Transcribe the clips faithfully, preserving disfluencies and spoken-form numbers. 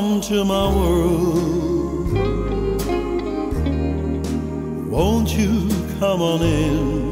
Come to my world, won't you come on in?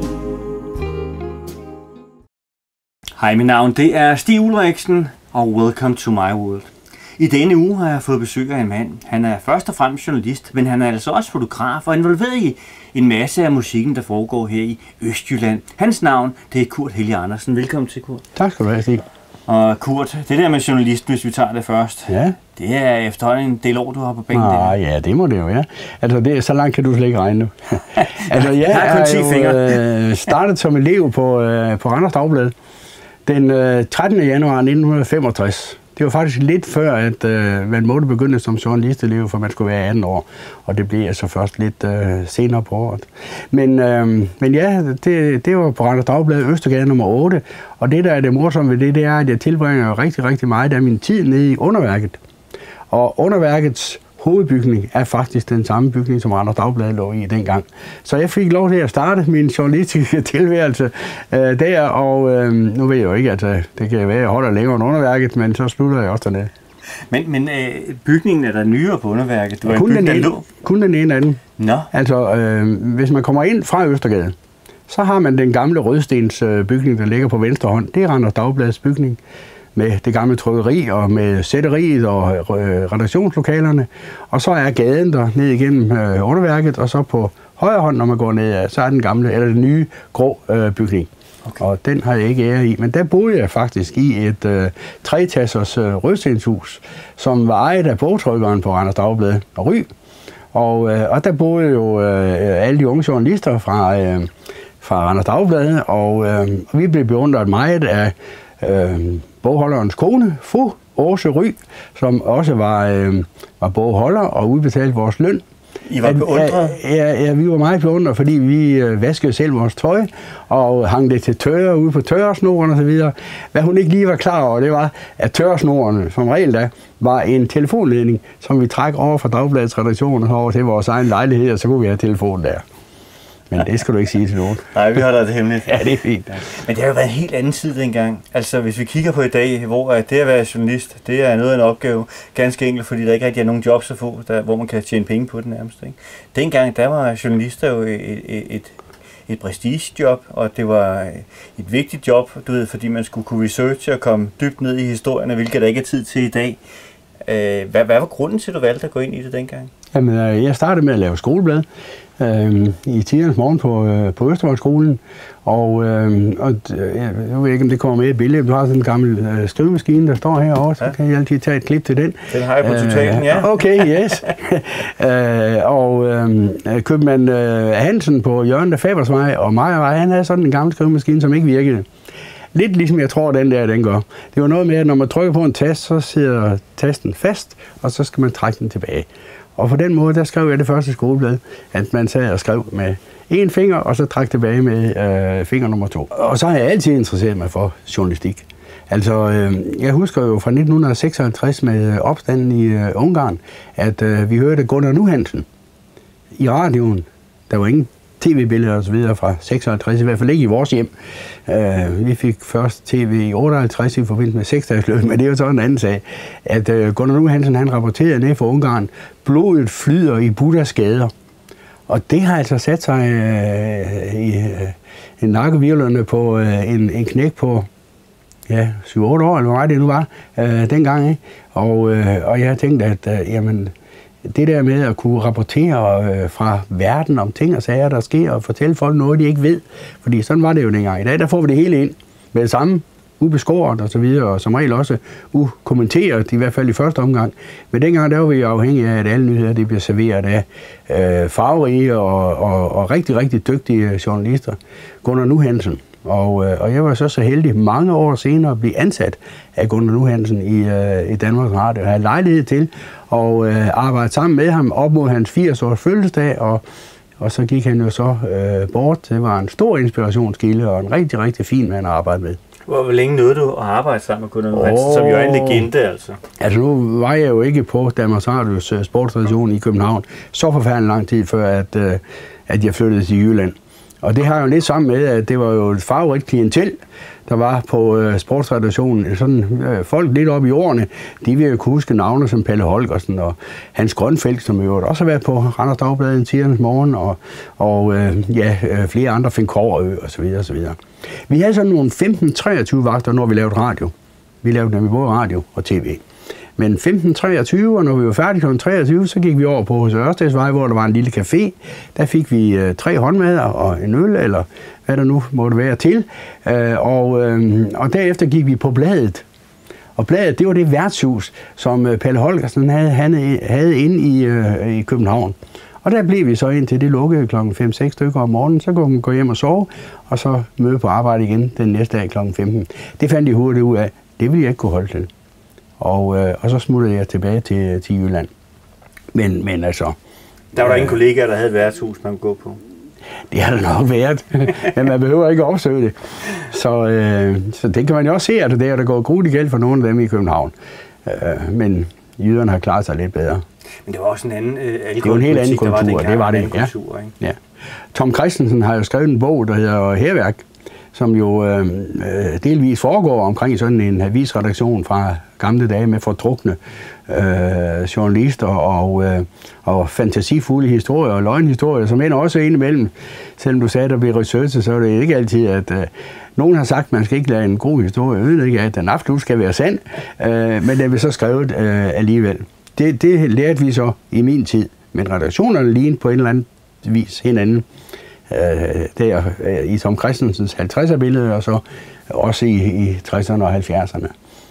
Hej, mit navn det er Stig Ulriksen, og welcome to my world. I denne uge har jeg fået besøg af en mand. Han er først og fremmest journalist, men han er altså også fotograf og involveret i en masse af musikken, der foregår her i Østjylland. Hans navn det er Kurt Helge Andersen. Velkommen til, Kurt. Tak skal du have, Stig. Og Kurt, det der med journalist, hvis vi tager det først, ja. Det er efterhånden en del år, du har på bænken. Ah, ja, det må det jo være. Altså, det, så langt kan du slet ikke regne nu. altså, jeg jeg er jo øh, startet som elev på, øh, på Randers Dagblad den øh, trettende januar nitten femogtres. Det var faktisk lidt før, at øh, man måtte begynde som journalistelev, for man skulle være atten år. Og det blev altså først lidt øh, senere på året. Men, øh, men ja, det, det var på Randers Dagblad, Østergade nummer otte. Og det, der er det morsomme ved det, det er, at jeg tilbringer rigtig, rigtig meget af min tid nede i underværket. Og underværkets hovedbygning er faktisk den samme bygning, som Randers Dagblad lå i dengang. Så jeg fik lov til at starte min journalistiske tilværelse øh, der, og øh, nu ved jeg jo ikke, at øh, det kan være, at jeg holder længere end underværket, men så slutter jeg også dernede. Men, men øh, bygningen er der nyere på underværket? Du kun, bygning, den ene, kun den ene af den. Nå. Altså, øh, hvis man kommer ind fra Østergade, så har man den gamle rødstens øh, bygning, der ligger på venstre hånd. Det er Randers Dagblads bygning, med det gamle trykkeri og med sætteriet og øh, redaktionslokalerne. Og så er gaden der ned igennem øh, underværket, og så på højre hånd, når man går ned, så er den gamle, eller den nye grå øh, bygning. Okay. Og den har jeg ikke ære i. Men der boede jeg faktisk i et øh, tretassers øh, rødstenshus, som var ejet af bogtrykkeren på Randers Dagblad og Ry. Og, øh, og der boede jo øh, alle de unge journalister fra, øh, fra Randers Dagblad, og øh, vi blev beundret meget af øh, bogholderens kone, fru Åse Ry, som også var, øh, var bogholder og udbetalte vores løn. I var beundret? Ja, ja, vi var meget beundret, fordi vi øh, vaskede selv vores tøj og hang det til tørre ude på tørresnoren og så videre. Hvad hun ikke lige var klar over, det var, at tørresnoren, som regel da, var en telefonledning, som vi træk over fra Dagbladets redaktion og over til vores egen lejlighed, og så kunne vi have telefon der. Men det skal du ikke sige til nogen. Nej, vi holder det hemmeligt. Ja, det er fint. Men det har jo været en helt anden tid dengang. Altså, hvis vi kigger på i dag, hvor det at være journalist, det er noget af en opgave, ganske enkelt, fordi der ikke rigtig er nogen jobs at få, der, hvor man kan tjene penge på det nærmest. Ikke? Dengang, der var journalister jo et, et, et, et prestigejob, og det var et vigtigt job, du ved, fordi man skulle kunne researche og komme dybt ned i historierne, hvilket der ikke er tid til i dag. Hvad, hvad var grunden til, at du valgte at gå ind i det dengang? Jamen, jeg startede med at lave skoleblad øh, i tidernes morgen på, øh, på Østervoldskolen. Og, øh, og jeg ved ikke, om det kommer med i billedet. Du har sådan en gammel øh, skrivemaskine, der står herovre, så ja. Kan jeg altid tage et klip til den. Den har jeg på totalen, ja. Øh, okay, yes. øh, og øh, købmand øh, Hansen på hjørnet af Fabersvej og Mejervej, han havde sådan en gammel skrivemaskine, som ikke virkede. Lidt ligesom jeg tror, den der, den gør. Det var noget med, at når man trykker på en tast, så sidder tasten fast, og så skal man trække den tilbage. Og på den måde, der skrev jeg det første skoleblad, at man sad og skrev med en finger, og så trak tilbage med øh, finger nummer to. Og så har jeg altid interesseret mig for journalistik. Altså, øh, jeg husker jo fra nitten seksoghalvtreds med opstanden i øh, Ungarn, at øh, vi hørte Gunnar Nu Hansen i radioen. Der var ingen tv-billeder og så videre fra seksoghalvtreds, i hvert fald ikke i vores hjem. Uh, vi fik først tv i otteoghalvtreds i forbindelse med seksdagsløbet, men det er jo så en anden sag, at uh, Gunnar Nu Hansen, han rapporterede ned fra Ungarn, blodet flyder i Buddhas gader. Og det har altså sat sig uh, i uh, en nakkevirvlerne på uh, en, en knæk på ja, syv otte år, eller hvor meget det nu var, uh, dengang. Ikke? Og, uh, og jeg tænkte, at uh, jamen, det der med at kunne rapportere øh, fra verden om ting og sager, der sker, og fortælle folk noget, de ikke ved. Fordi sådan var det jo dengang. I dag, der får vi det hele ind med det samme, ubeskåret og så videre, og som regel også ukommenteret, i hvert fald i første omgang. Men dengang, der var vi afhængige af, at alle nyheder, de bliver serveret af øh, farverige og, og, og rigtig, rigtig dygtige journalister. Gunnar Nu Hansen. Og, øh, og jeg var så så heldig mange år senere at blive ansat af Gunnar Nu Hansen i, øh, i Danmarks Radio. Jeg havde lejlighed til at øh, arbejde sammen med ham op mod hans firs års fødselsdag, og, og så gik han jo så øh, bort. Det var en stor inspirationskilde og en rigtig, rigtig fin mand at arbejde med. Hvor længe nåede du at arbejde sammen med Gunnar Nu Hansen, oh, som jo er en legende, altså? Altså nu var jeg jo ikke på Danmarks Radios uh, sportsredaktion i København så forfærdelig lang tid før, at, uh, at jeg flyttede til Jylland. Og det har jo lidt sammen med, at det var jo et farverigt klientel, der var på øh, sportsredaktionen. Sådan, øh, folk lidt op i årene, de vil jo kunne huske navne som Palle Holgersen og Hans Grønfeldt, som jo også har været på Randers Dagblad i tidernes morgen, og, og øh, ja, øh, flere andre, Finn Kårø og så videre, og så videre. Vi havde sådan nogle femten treogtyve vagter, når vi lavede radio. Vi lavede nemlig både radio og tv. Men femten treogtyve, og når vi var færdige klokken treogtyve, så gik vi over på hos Ørstedsvej, hvor der var en lille café. Der fik vi øh, tre håndmadder og en øl, eller hvad der nu måtte være til. Øh, og, øh, og derefter gik vi på Bladet. Og Bladet, det var det værtshus, som øh, Palle Holgersen havde, han, havde inde i, øh, i København. Og der blev vi så ind til det lukkede klokken fem seks stykker om morgenen. Så kunne man gå hjem og sove, og så møde på arbejde igen den næste dag klokken femten. Det fandt de hurtigt ud af. Det ville jeg ikke kunne holde til. Og, øh, og så smuttede jeg tilbage til, til Jylland. Men, men altså... Der var der øh, ingen kollegaer, der havde et værtshus, man kunne gå på? Det har der nok været, men man behøver ikke opsøge det. Så, øh, så det kan man jo også se, at det er, der går grueligt galt for nogle af dem i København. Øh, men jyderne har klaret sig lidt bedre. Men det var også en anden øh, alkoholpolitik, det var en helt anden kultur, der var det var det, ja. Kultur, ikke? Ja. Tom Christensen har jo skrevet en bog, der hedder Hærværk, som jo øh, delvis foregår omkring sådan en avisredaktion fra gamle dage med fordrukne øh, journalister og, øh, og fantasifulde historier og løgnhistorier, som ender også indimellem. Selvom du sagde, at der bliver researchet, så er det ikke altid, at øh, nogen har sagt, at man skal ikke lade en god historie ødelægge, at den absolut skal være sand, øh, men den vil så skrevet øh, alligevel. Det, det lærte vi så i min tid, men redaktionerne lignede på en eller anden vis hinanden. Øh, der øh, i Tom Christensens halvtredser billede, og så også i, i tresserne og halvfjerdserne.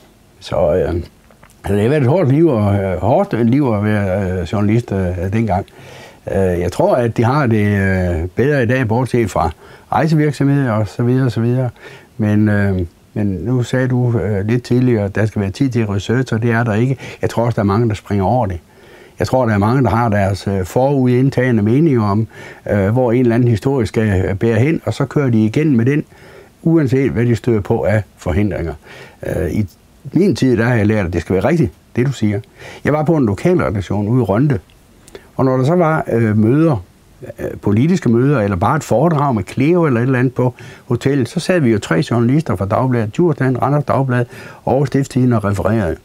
Så øh, altså, det har været et hårdt liv, og øh, hårdt liv at være øh, journalist øh, dengang. Øh, jeg tror, at de har det øh, bedre i dag, bortset fra rejsevirksomheder og så videre og så videre. Men, øh, men nu sagde du øh, lidt tidligere, at der skal være tid til research, og det er der ikke. Jeg tror også, der er mange, der springer over det. Jeg tror, der er mange, der har deres forudindtagende meninger om, øh, hvor en eller anden historie skal bære hen, og så kører de igen med den, uanset hvad de støder på af forhindringer. Øh, I min tid, der har jeg lært, at det skal være rigtigt, det du siger. Jeg var på en lokalredaktion ude i Rønde, og når der så var øh, møder, øh, politiske møder, eller bare et foredrag med Cleo eller et eller andet på hotellet, så sad vi jo tre journalister fra Dagbladet, Djursland, Randers Dagblad og Stiftstidende og refererede.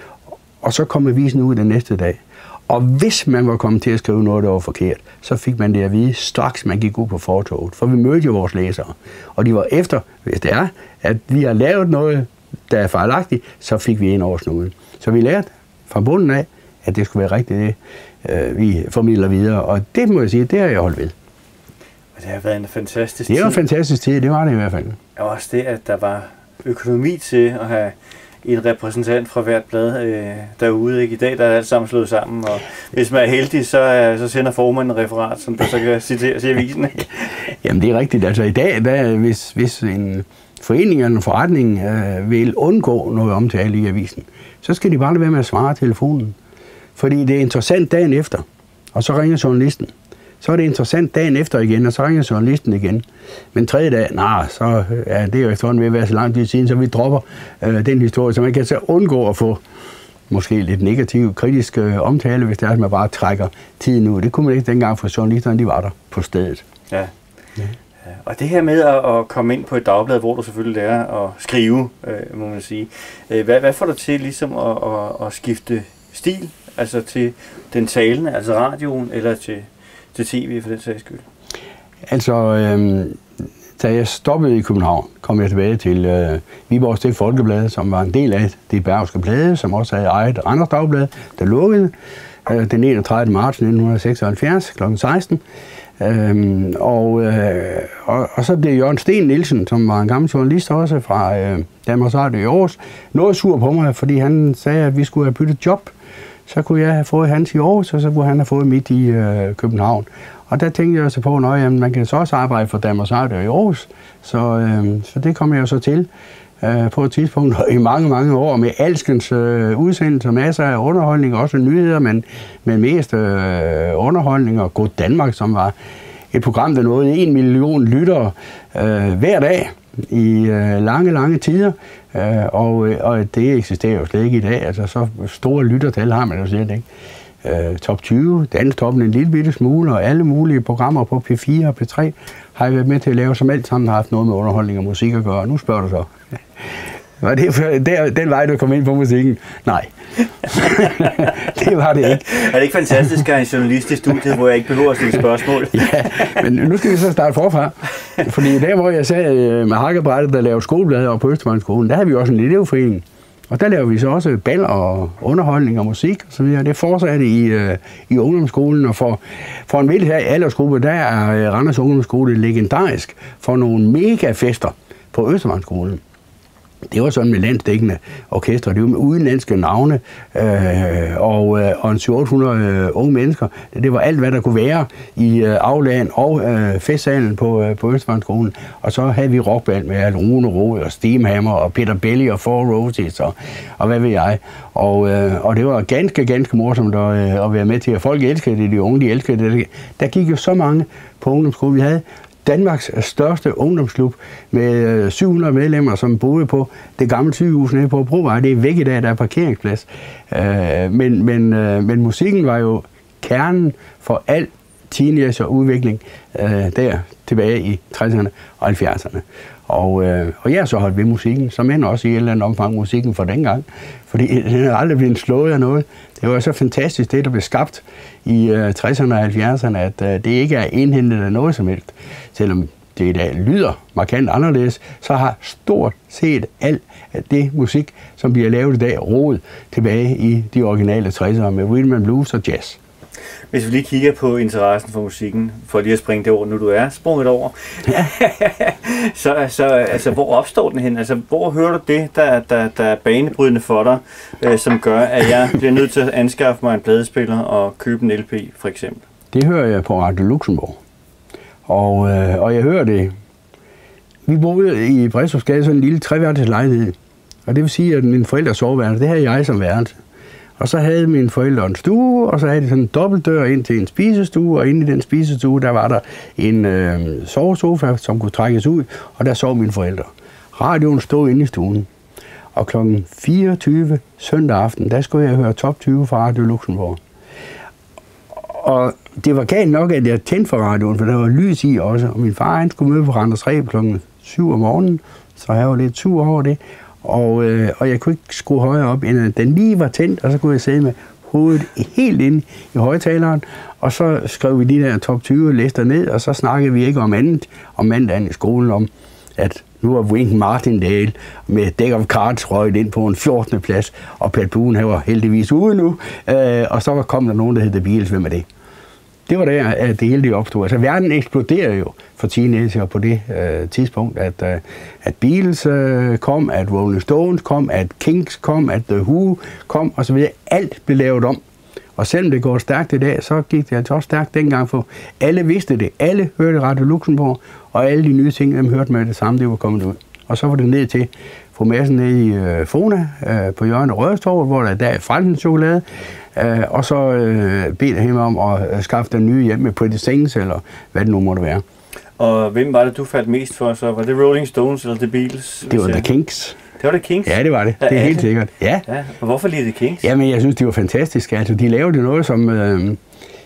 Og så kom avisen ud den næste dag. Og hvis man var kommet til at skrive noget, der var forkert, så fik man det at vide straks, man gik ud på fortoget. For vi mødte jo vores læsere. Og de var efter, hvis det er, at vi har lavet noget, der er fejlagtigt, så fik vi ind over snuden. Så vi lærte fra bunden af, at det skulle være rigtigt, det vi formidler videre. Og det må jeg sige, det har jeg holdt ved. Og det har været en fantastisk tid. Det var en fantastisk tid, det var det i hvert fald. Og også det, at der var økonomi til at have en repræsentant fra hvert blad øh, derude. Ikke? I dag der er alt sammen slået sammen, og hvis man er heldig, så, øh, så sender formanden en referat, som der så kan citeres i avisen. Ikke? Jamen det er rigtigt. Altså i dag, der, hvis, hvis en forening eller en forretning øh, vil undgå noget omtale i avisen, så skal de bare lade være med at svare telefonen. Fordi det er interessant dagen efter, og så ringer journalisten. Så er det interessant dagen efter igen, og så ringer journalisten igen. Men tredje dag, nej, så er det jo efterhånden ved at være så lang tid siden, så vi dropper øh, den historie, så man kan så undgå at få måske lidt negativ, kritisk øh, omtale, hvis det er, at man bare trækker tiden ud. Det kunne man ikke dengang, for journalisterne, de var der på stedet. Ja. Ja. Og det her med at, at komme ind på et dagblad, hvor du selvfølgelig lærer at skrive, øh, må man sige. Hvad, hvad får dig til ligesom at, at, at skifte stil, altså til den talende, altså radioen, eller til til tv for den sags skyld? Altså, øh, da jeg stoppede i København, kom jeg tilbage til øh, Viborg Stift Folkeblad, som var en del af det Bergske Blade, som også havde ejet Randers Dagblad, der lukkede øh, den enogtredivte marts nitten seksoghalvfjerds klokken seksten. Øh, og, øh, og, og så blev Jørgen Sten Nielsen, som var en gammel journalist også fra øh, Danmarks Radio i Aarhus, noget sur på mig, fordi han sagde, at vi skulle have byttet job. Så kunne jeg have fået hans i Aarhus, og så kunne han have fået mit i øh, København. Og der tænkte jeg så på, at man kan så også arbejde for Danmarks Radio i Aarhus. Så, øh, så det kom jeg jo så til øh, på et tidspunkt i mange, mange år med alskens øh, udsendelser, masser af underholdning, også nyheder, men, men mest øh, underholdning og God Danmark, som var et program, der nåede en million lyttere øh, hver dag i øh, lange, lange tider, øh, og, og det eksisterer jo slet ikke i dag. Altså, så store lyttertal har man jo slet ikke. øh, top tyve, Danstoppen en lille bitte smule, og alle mulige programmer på P fire og P tre har jeg været med til at lave, som alt sammen har haft noget med underholdning og musik at gøre. Nu spørger du så. Var det der, den vej, du kom ind på musikken? Nej. Det var det ikke. Er det ikke fantastisk at have en journalist i studiet, hvor jeg ikke behøver at stille spørgsmål? Ja, men nu skal vi så starte forfra. Fordi der, hvor jeg sad med hakkebrættet, der lavede skoleblad over på Østermarksskolen, der havde vi også en elevforening. Og der laver vi så også bal og underholdning og musik og så videre. Det fortsatte i, uh, i ungdomsskolen, og for, for en vildt her aldersgruppe, der er Randers Ungdomsskole legendarisk for nogle megafester på Østermarksskolen. Det var sådan med landsdækkende orkester, det var med udenlandske navne øh, og, øh, og en syv hundrede øh, unge mennesker. Det var alt, hvad der kunne være i øh, aflagen og øh, festsalen på, øh, på Østmarksskolen. Og så havde vi rockband med Rune Rode og Steamhammer og Peter Belli og Four Roses og, og hvad ved jeg. Og, øh, og det var ganske, ganske morsomt at, øh, at være med til, at folk elskede det, de unge de elskede det. Der gik jo så mange på ungdomsskolen. Vi havde Danmarks største ungdomsklub med syv hundrede medlemmer, som boede på det gamle sygehus nede på Brovej. Det er væk i dag, der er parkeringsplads. Men, men, men musikken var jo kernen for al teenager udvikling der tilbage i tresserne og halvfjerdserne. Og, og jeg har så holdt ved musikken, som end også i et eller andet omfang musikken for dengang. Fordi den er aldrig blevet slået af noget. Det var så fantastisk, det der blev skabt i uh, tresserne og halvfjerdserne, at uh, det ikke er indhentet af noget som helst. Selvom det i dag lyder markant anderledes, så har stort set alt det musik, som bliver lavet i dag, rod tilbage i de originale tressere med rhythm and blues og jazz. Hvis vi lige kigger på interessen for musikken, for lige at springe det over, nu du er sprunget over, ja. så, så altså, hvor opstår den hen? Altså, hvor hører du det, der, der, der er banebrydende for dig, øh, som gør, at jeg bliver nødt til at anskaffe mig en pladespiller og købe en L P, for eksempel? Det hører jeg på Radio Luxembourg. Og, øh, og jeg hører det. Vi boede i Brædstrupsgade sådan en lille treværelses lejlighed. Og det vil sige, at mine forældres soveværelse, det havde jeg som værelse. Og så havde mine forældre en stue, og så havde de sådan en dobbeltdør ind til en spisestue, og inde i den spisestue, der var der en øh, sovesofa, som kunne trækkes ud, og der sov mine forældre. Radioen stod inde i stuen, og klokken fireogtyve søndag aften, der skulle jeg høre top tyve fra Radio Luxembourg. Og det var galt nok, at jeg tændte for radioen, for der var lys i også, og min far han skulle møde på Randers Reb klokken syv om morgenen, så jeg var lidt sur over det. Og, øh, og jeg kunne ikke skrue højere op, end at den lige var tændt, og så kunne jeg sidde med hovedet helt inde i højtaleren, og så skrev vi de der top tyve lister ned, og så snakkede vi ikke om andet om mandagen i skolen, om at nu var Wynton Martindale med Deck of Cards røget ind på en fjortende plads, og Pat Boone han var heldigvis ude nu, øh, og så kom der nogen, der hed The Beatles. Hvem er det? Det var der, at det hele det opstod. Altså verden eksploderede jo for teenager på det øh, tidspunkt, at, øh, at Beatles øh, kom, at Rolling Stones kom, at Kings kom, at The Who kom, og så videre. Alt blev lavet om. Og selvom det går stærkt i dag, så gik det altså også stærkt dengang, for alle vidste det. Alle hørte Radio Luxembourg, og alle de nye ting, dem hørte med det samme, det var kommet ud. Og så var det ned til fru Madsen nede i øh, Fona øh, på hjørnet af Rødestorvet, hvor der i dag er frelsenschokolade. Øh, og så øh, bed jeg hende om at øh, skaffe den nye hjem med Pretty Things, eller hvad det nu måtte være. Og hvem var det, du faldt mest for så? Var det Rolling Stones eller The Beatles? Det var The Kings. Det var The Kings? Ja, det var det. Det er helt sikkert. Ja. Ja. Og hvorfor lige The Kings? Jamen, jeg synes, det var fantastisk. Altså, de lavede noget, som øh, øh,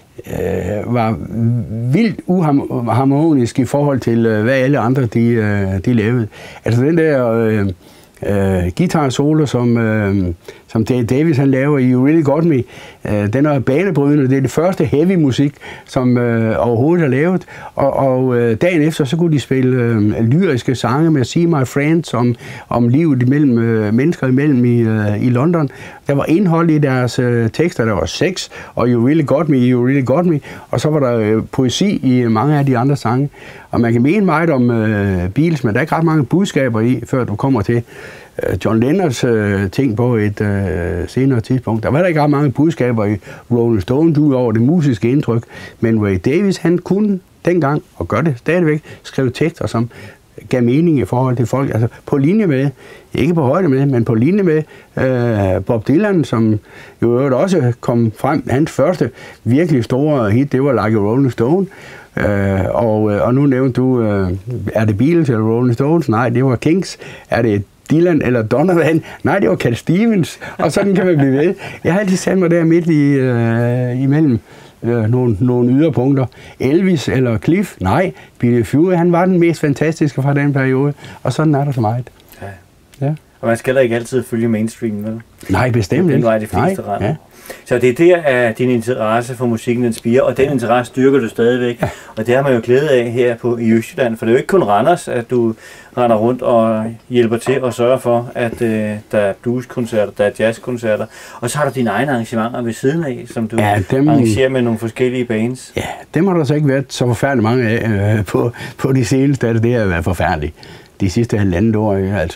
var vildt uharmonisk i forhold til, øh, hvad alle andre de, øh, de lavede. Altså, den der øh, øh, guitar-solo, som, øh, som Dave Davis han laver i You Really Got Me, øh, den er banebrydende. Det er det første heavy musik, som øh, overhovedet er lavet. Og, og øh, dagen efter, så kunne de spille øh, lyriske sange med See My Friends om, om livet imellem øh, mennesker imellem i, øh, i London. Der var indhold i deres øh, tekster, der var sex, og You Really Got Me, You Really Got Me, og så var der øh, poesi i mange af de andre sange. Og man kan mene meget om øh, Beatles, men der er ikke ret mange budskaber i, før du kommer til øh, John Lennons øh, ting på et øh, senere tidspunkt. Der var der ikke ret mange budskaber i Rolling Stones ud over det musiske indtryk, men Ray Davies, han kunne dengang, og gør det stadigvæk, skrev tekster, som gav mening i forhold til folk, altså på linje med, ikke på højde med, men på linje med øh, Bob Dylan, som jo også kom frem, hans første virkelig store hit, det var Like a Rolling Stone, øh, og, og nu nævnte du, øh, er det Beatles eller Rolling Stones? Nej, det var Kings. Er det Dylan eller Donovan. Nej, det var Cat Stevens, og sådan kan man blive ved. Jeg har altid sat mig der midt i, øh, imellem øh, nogle, nogle yderpunkter. Elvis eller Cliff? Nej, Billy Fury, han var den mest fantastiske fra den periode, og sådan er der så meget. Ja. Ja. Og man skal heller ikke altid følge mainstream, vel? Nej, bestemt ikke. Den vej de fleste Nej, render. ja. Så det er der, at din interesse for musikken den spiger, og den interesse styrker du stadigvæk. Ja. Og det har man jo glæde af her på, i Østjylland, for det er jo ikke kun Randers, at du render rundt og hjælper til og sørger for, at øh, der er blueskoncerter, der er jazzkoncerter, og så har du dine egne arrangementer ved siden af, som du ja, dem, arrangerer med nogle forskellige bands. Ja, dem har der så ikke været så forfærdeligt mange af øh, på, på de seneste, altså det har været forfærdeligt. De sidste halvandet år, altså.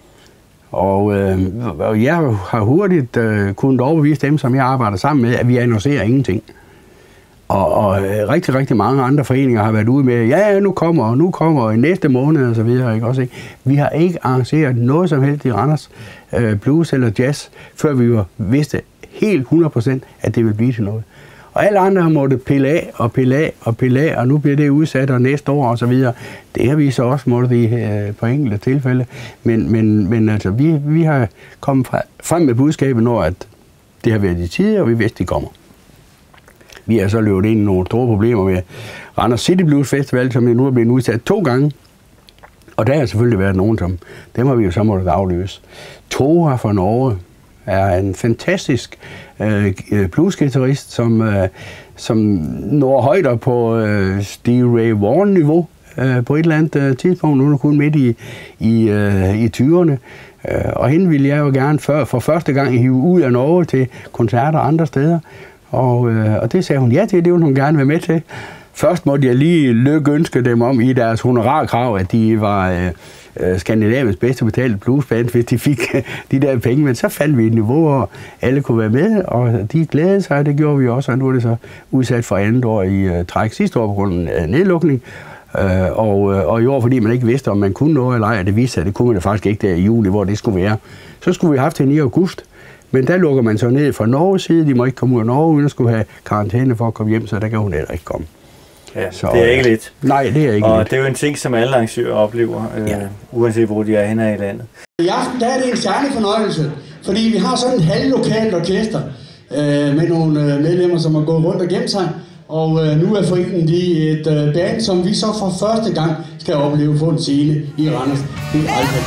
Og øh, jeg har hurtigt øh, kunnet overbevise dem, som jeg arbejder sammen med, at vi annoncerer ingenting. Og, og øh, rigtig, rigtig mange andre foreninger har været ude med, ja, nu kommer, og nu kommer, og i næste måned, og så videre, ikke også, ikke? Vi har ikke arrangeret noget som helst i Randers, øh, blues eller jazz, før vi jo vidste helt hundrede procent, at det ville blive til noget. Og alle andre har måttet pille af, og pille af, og pille af, og nu bliver det udsat, og næste år, og så videre. Det har vi så også måttet i øh, på enkelte tilfælde. Men, men, men altså, vi, vi har kommet fra, frem med budskabet, når at det har været i tide, og vi vidste, de kommer. Vi har så løbet ind i nogle store problemer med Randers City Blues Festival, som nu er blevet udsat to gange. Og der har selvfølgelig været nogen, som dem har vi jo så måttet afløse. Tora fra Norge er en fantastisk øh, bluesgitarrist, som, øh, som når højder på øh, Stevie Ray Vaughan-niveau øh, på et eller andet øh, tidspunkt. Nu er hun kun midt i, i, øh, i tyverne. Øh, og hende ville jeg jo gerne før, for første gang hive ud af Norge til koncerter andre steder. Og, øh, og det sagde hun ja til, det ville hun gerne være med til. Først måtte jeg lige lykønske dem om i deres honorarkrav, at de var øh, Skandinaviens bedste betalte bluesband, hvis de fik de der penge. Men så fandt vi et niveau, hvor alle kunne være med, og de glædede sig, og det gjorde vi også. Og nu er det så udsat for andet år i uh, træk sidste år på grund af nedlukning. Uh, og, og i år, fordi man ikke vidste, om man kunne noget eller ej, og det viste sig, at det kunne man det faktisk ikke der i juli, hvor det skulle være. Så skulle vi have haft det i august. Men der lukker man så ned fra Norges side. De må ikke komme ud af Norge, uden at skulle have karantæne for at komme hjem, så der kan hun heller ikke komme. Ja, så, det er ikke lidt. Nej, det er ikke og lidt. det er jo en ting, som alle arrangører oplever, øh, ja. uanset hvor de er henne i landet. I aften der er det en særlig fornøjelse, fordi vi har sådan en halvlokalt orkester øh, med nogle øh, medlemmer, som har gået rundt og gemt sig. Og øh, nu er foreningen de et øh, band, som vi så for første gang skal opleve på en scene i Randers. Det er aldrig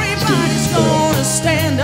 sket.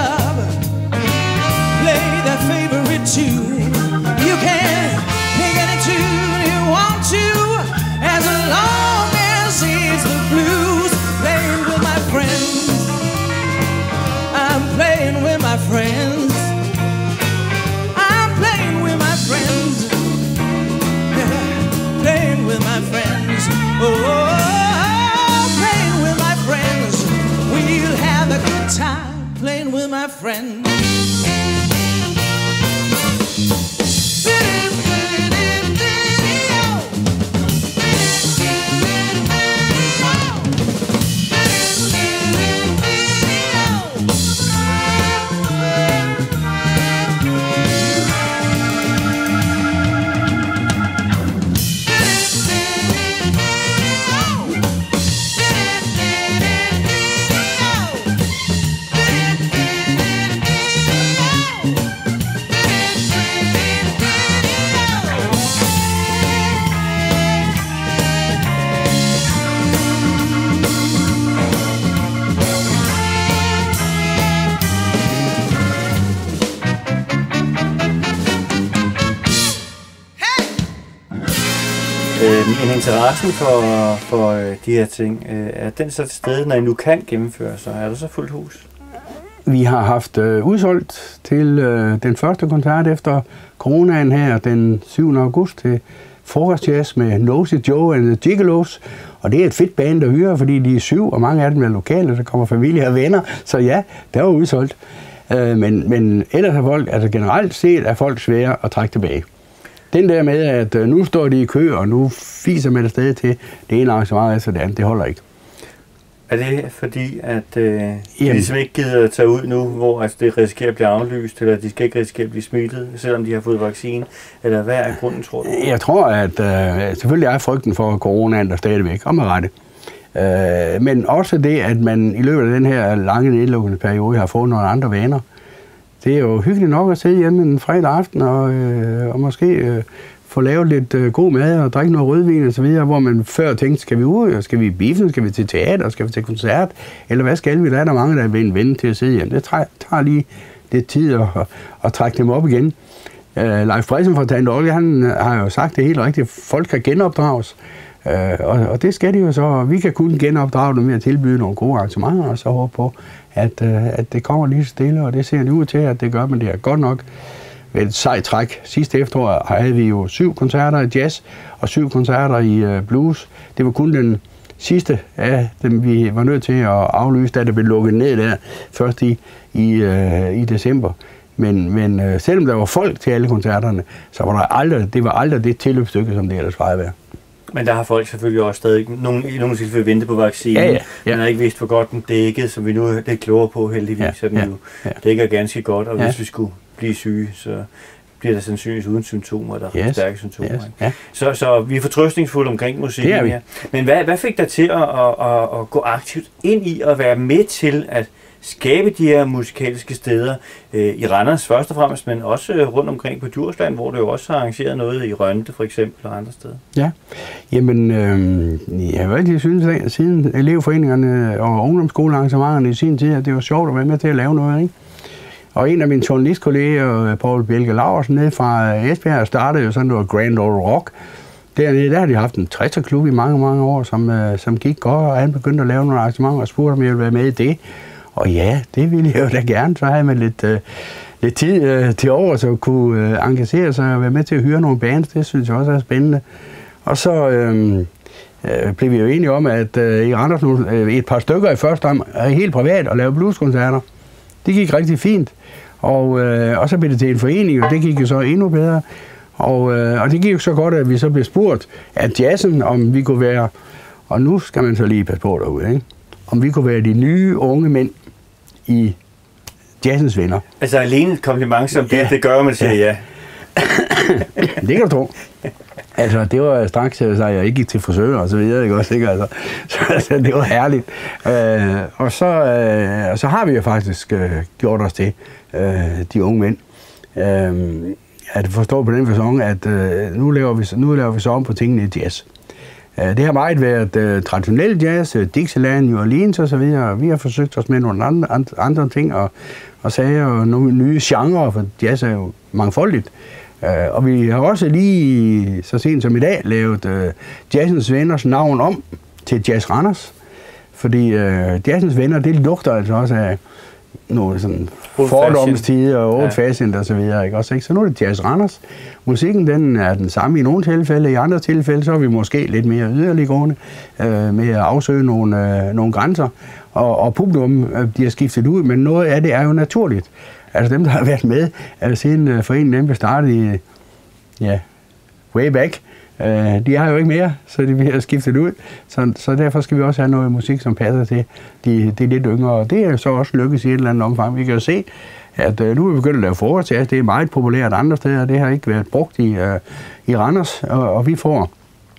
Play that favorite tune. You can pick any tune you want to, as long as it's the blues. Playing with my friends, I'm playing with my friends, I'm playing with my friends, yeah, playing with my friends. Oh, playing with my friends. We'll have a good time playing with my friends. Men interessen for, for de her ting, er den så til stede, når I nu kan gennemføre sig? Er der så fuldt hus? Vi har haft øh, udsolgt til øh, den første koncert efter coronaen her den syvende august til frokostjazz med Nosy Joe and the Gigolos. Og det er et fedt band at høre, fordi de er syv, og mange af dem er lokale, der kommer familie og venner. Så ja, der var udsolgt. Øh, men, men ellers er folk, altså generelt set, er folk svære at trække tilbage. Den der med, at øh, nu står de i kø, og nu fiser man afsted til det ene arrangement efter det andet, det holder ikke. Er det fordi, at øh, de ligesom ikke gider at tage ud nu, hvor altså, det risikerer at blive aflyst, eller de skal ikke risikere at blive smittet, selvom de har fået vaccine? Eller hvad er grunden, tror du? Jeg tror, at øh, selvfølgelig er frygten for coronaen der stadigvæk, og med rette. Øh, men også det, at man i løbet af den her lange nedlukkende periode har fået nogle andre vaner. Det er jo hyggeligt nok at sidde hjemme en fredag aften og, øh, og måske øh, få lavet lidt øh, god mad og drikke noget rødvin og så videre, hvor man før tænkte, skal vi ud, skal vi i biffen, skal vi til teater, skal vi til koncert, eller hvad skal vi? Der er der mange, der vil vende til at sidde hjemme. Det tager lige lidt tid at, at, at trække dem op igen. Uh, Leif Bredsen fra Tante Olga, han har jo sagt det helt rigtigt. Folk kan genopdrages, uh, og, og det skal de jo så. Vi kan kun genopdrage dem med at tilbyde nogle gode arrangementer, og så håbe på, at, uh, at det kommer lige stille, og det ser det ud til, at det gør, men det er godt nok et sejt træk. Sidste efterår havde vi jo syv koncerter i jazz, og syv koncerter i uh, blues. Det var kun den sidste af dem, vi var nødt til at aflyse, da det blev lukket ned der, først i, i, uh, i december. Men, men øh, selvom der var folk til alle koncerterne, så var der aldrig, det var aldrig det tilløbsstykke, som det ellers plejer at være. Men der har folk selvfølgelig også stadig nogen, i nogle tilfælde ventet på vaccinen. Ja, ja, ja. Man har ikke vidst, hvor godt den dækkede, som vi nu er lidt klogere på heldigvis. Ja, så den ja, jo ja. dækker ganske godt, og ja. hvis vi skulle blive syge, så bliver der sandsynligvis uden symptomer, der er yes. stærke symptomer. Yes. Ja. Så, så vi er fortrøstningsfulde omkring musikken her. Men hvad, hvad fik dig til at, at, at, at gå aktivt ind i og være med til at skabe de her musikalske steder øh, i Randers først og fremmest, men også øh, rundt omkring på Djursland, hvor du jo også har arrangeret noget i Rønde for eksempel og andre steder? Ja, jamen øh, jeg har altid synes, at siden elevforeningerne og ungdomsskolearrangementerne i sin tid, at det var sjovt at være med til at lave noget, ikke? Og en af mine journalistkolleger, Paul Bjelke Laursen, nede fra Esbjerg, startede jo sådan noget Grand Ole Rock. Dernede, der har de haft en tresser-klub i mange, mange år, som, øh, som gik godt, og han begyndte at lave nogle arrangementer og spurgte, om jeg ville være med i det. Og ja, det ville jeg jo da gerne. Så havde man lidt, øh, lidt tid øh, til over, så kunne øh, engagere sig og være med til at hyre nogle bands. Det synes jeg også er spændende. Og så øh, øh, blev vi jo enige om, at øh, i Randers nu, øh, et par stykker i første om er helt privat og lave blueskoncerter. Det gik rigtig fint. Og, øh, og så blev det til en forening, og det gik jo så endnu bedre. Og, øh, og det gik jo så godt, at vi så blev spurgt af jazzen, om vi kunne være, og nu skal man så lige passe på derude, ikke? Om vi kunne være de nye unge mænd i jazzens venner. Altså alene et kompliment som det, ja. det gør, man siger ja. ja. Det kan du tro. Altså, det var straks, at jeg ikke gik til frisør og så videre, ikke også, ikke? Altså, så altså, det var herligt. Øh, og, så, øh, og så har vi jo faktisk øh, gjort os til, øh, de unge mænd, øh, at forstå på den facon, at øh, nu, laver vi, nu laver vi så om på tingene i jazz. Det har meget været uh, traditionel jazz, Dixieland, New Orleans og så videre. Vi har forsøgt os med nogle andre, andre ting og, og sager og nogle nye genrer, for jazz er jo mangfoldigt. Uh, og vi har også lige så sent som i dag lavet uh, Jazzens Venners navn om til Jazz Randers. Fordi uh, Jazzens Venner, det lugter altså også af nogle sådan fordomstider og old fashioned og så videre, ikke også, ikke? Så nu er det Jazz Randers. Musikken, den er den samme i nogle tilfælde, i andre tilfælde, så er vi måske lidt mere yderliggående øh, med at afsøge nogle, øh, nogle grænser, og, og publikum øh, bliver skiftet ud, men noget af det er jo naturligt. Altså dem, der har været med, altså siden øh, foreningen den blev startet i, ja, way back, øh, de har jo ikke mere, så de bliver skiftet ud. Så, så derfor skal vi også have noget musik, som passer til de, de lidt yngre. Og det er så også lykkes i et eller andet omfang. Vi kan jo se, at øh, nu er vi begyndt at lave forårsjazz. Det er meget populært andre steder, det har ikke været brugt i, øh, i Randers. Og, og vi får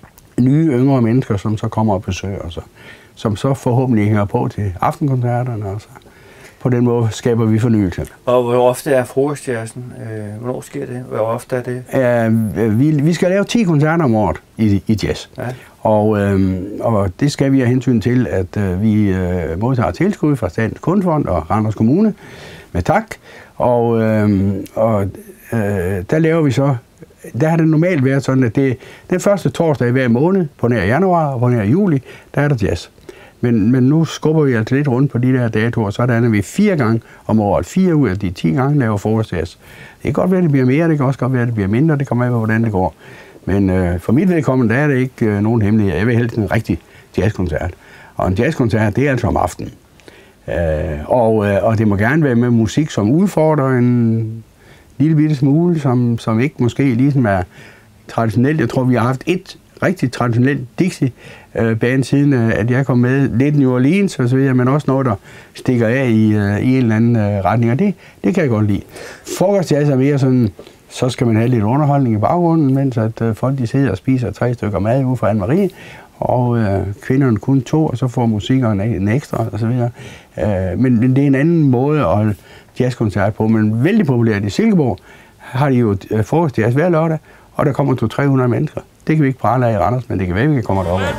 nye yngre mennesker, som så kommer og besøger os, som så forhåbentlig hænger på til aftenkoncerterne. Og så på den måde skaber vi fornyelse. Og hvor ofte er frokostjazzen? Øh, hvornår sker det? Hvor ofte er det? Øh, vi, vi skal lave ti koncerter om året i, i jazz. Ja. Og, øh, og det skal vi have hensyn til, at øh, vi øh, modtager tilskud fra Statens Kunstfond og Randers Kommune med tak. Og, øh, og øh, der laver vi så, der har det normalt været sådan, at det den første torsdag hver måned, på nær januar og på nær juli, der er der jazz. Men, men nu skubber vi altså lidt rundt på de der datoer, så er vi fire gange om året. Fire ud af de ti gange laver frokostjazz. Det kan godt være, at det bliver mere, det kan også godt være, at det bliver mindre, det kommer af, hvordan det går. Men øh, for mit vedkommende, der er det ikke øh, nogen hemmelighed. Jeg vil helst en rigtig jazzkoncert. Og en jazzkoncert, det er altså om aftenen. Øh, og, øh, og det må gerne være med musik, som udfordrer en lille bitte smule, som, som ikke måske ligesom er traditionelt. Jeg tror, vi har haft et rigtig traditionelt Dixie-band siden, at jeg kom med. Lidt New Orleans og så videre, men også noget, der stikker af i, i en eller anden retning. Og det, det kan jeg godt lide. Frokostjazz er mere sådan, så skal man have lidt underholdning i baggrunden, mens at folk de sidder og spiser tre stykker mad ude fra Anne-Marie, og øh, kvinderne kun to, og så får musikeren en ekstra, og så videre. Øh, men, men det er en anden måde at holde jazzkoncert på, men vældig populært i Silkeborg har de jo øh, frokostjazz hver lørdag, og der kommer to til tre hundrede mennesker. Det kan vi ikke prale af i Randers, men det kan være, vi kan komme derop af.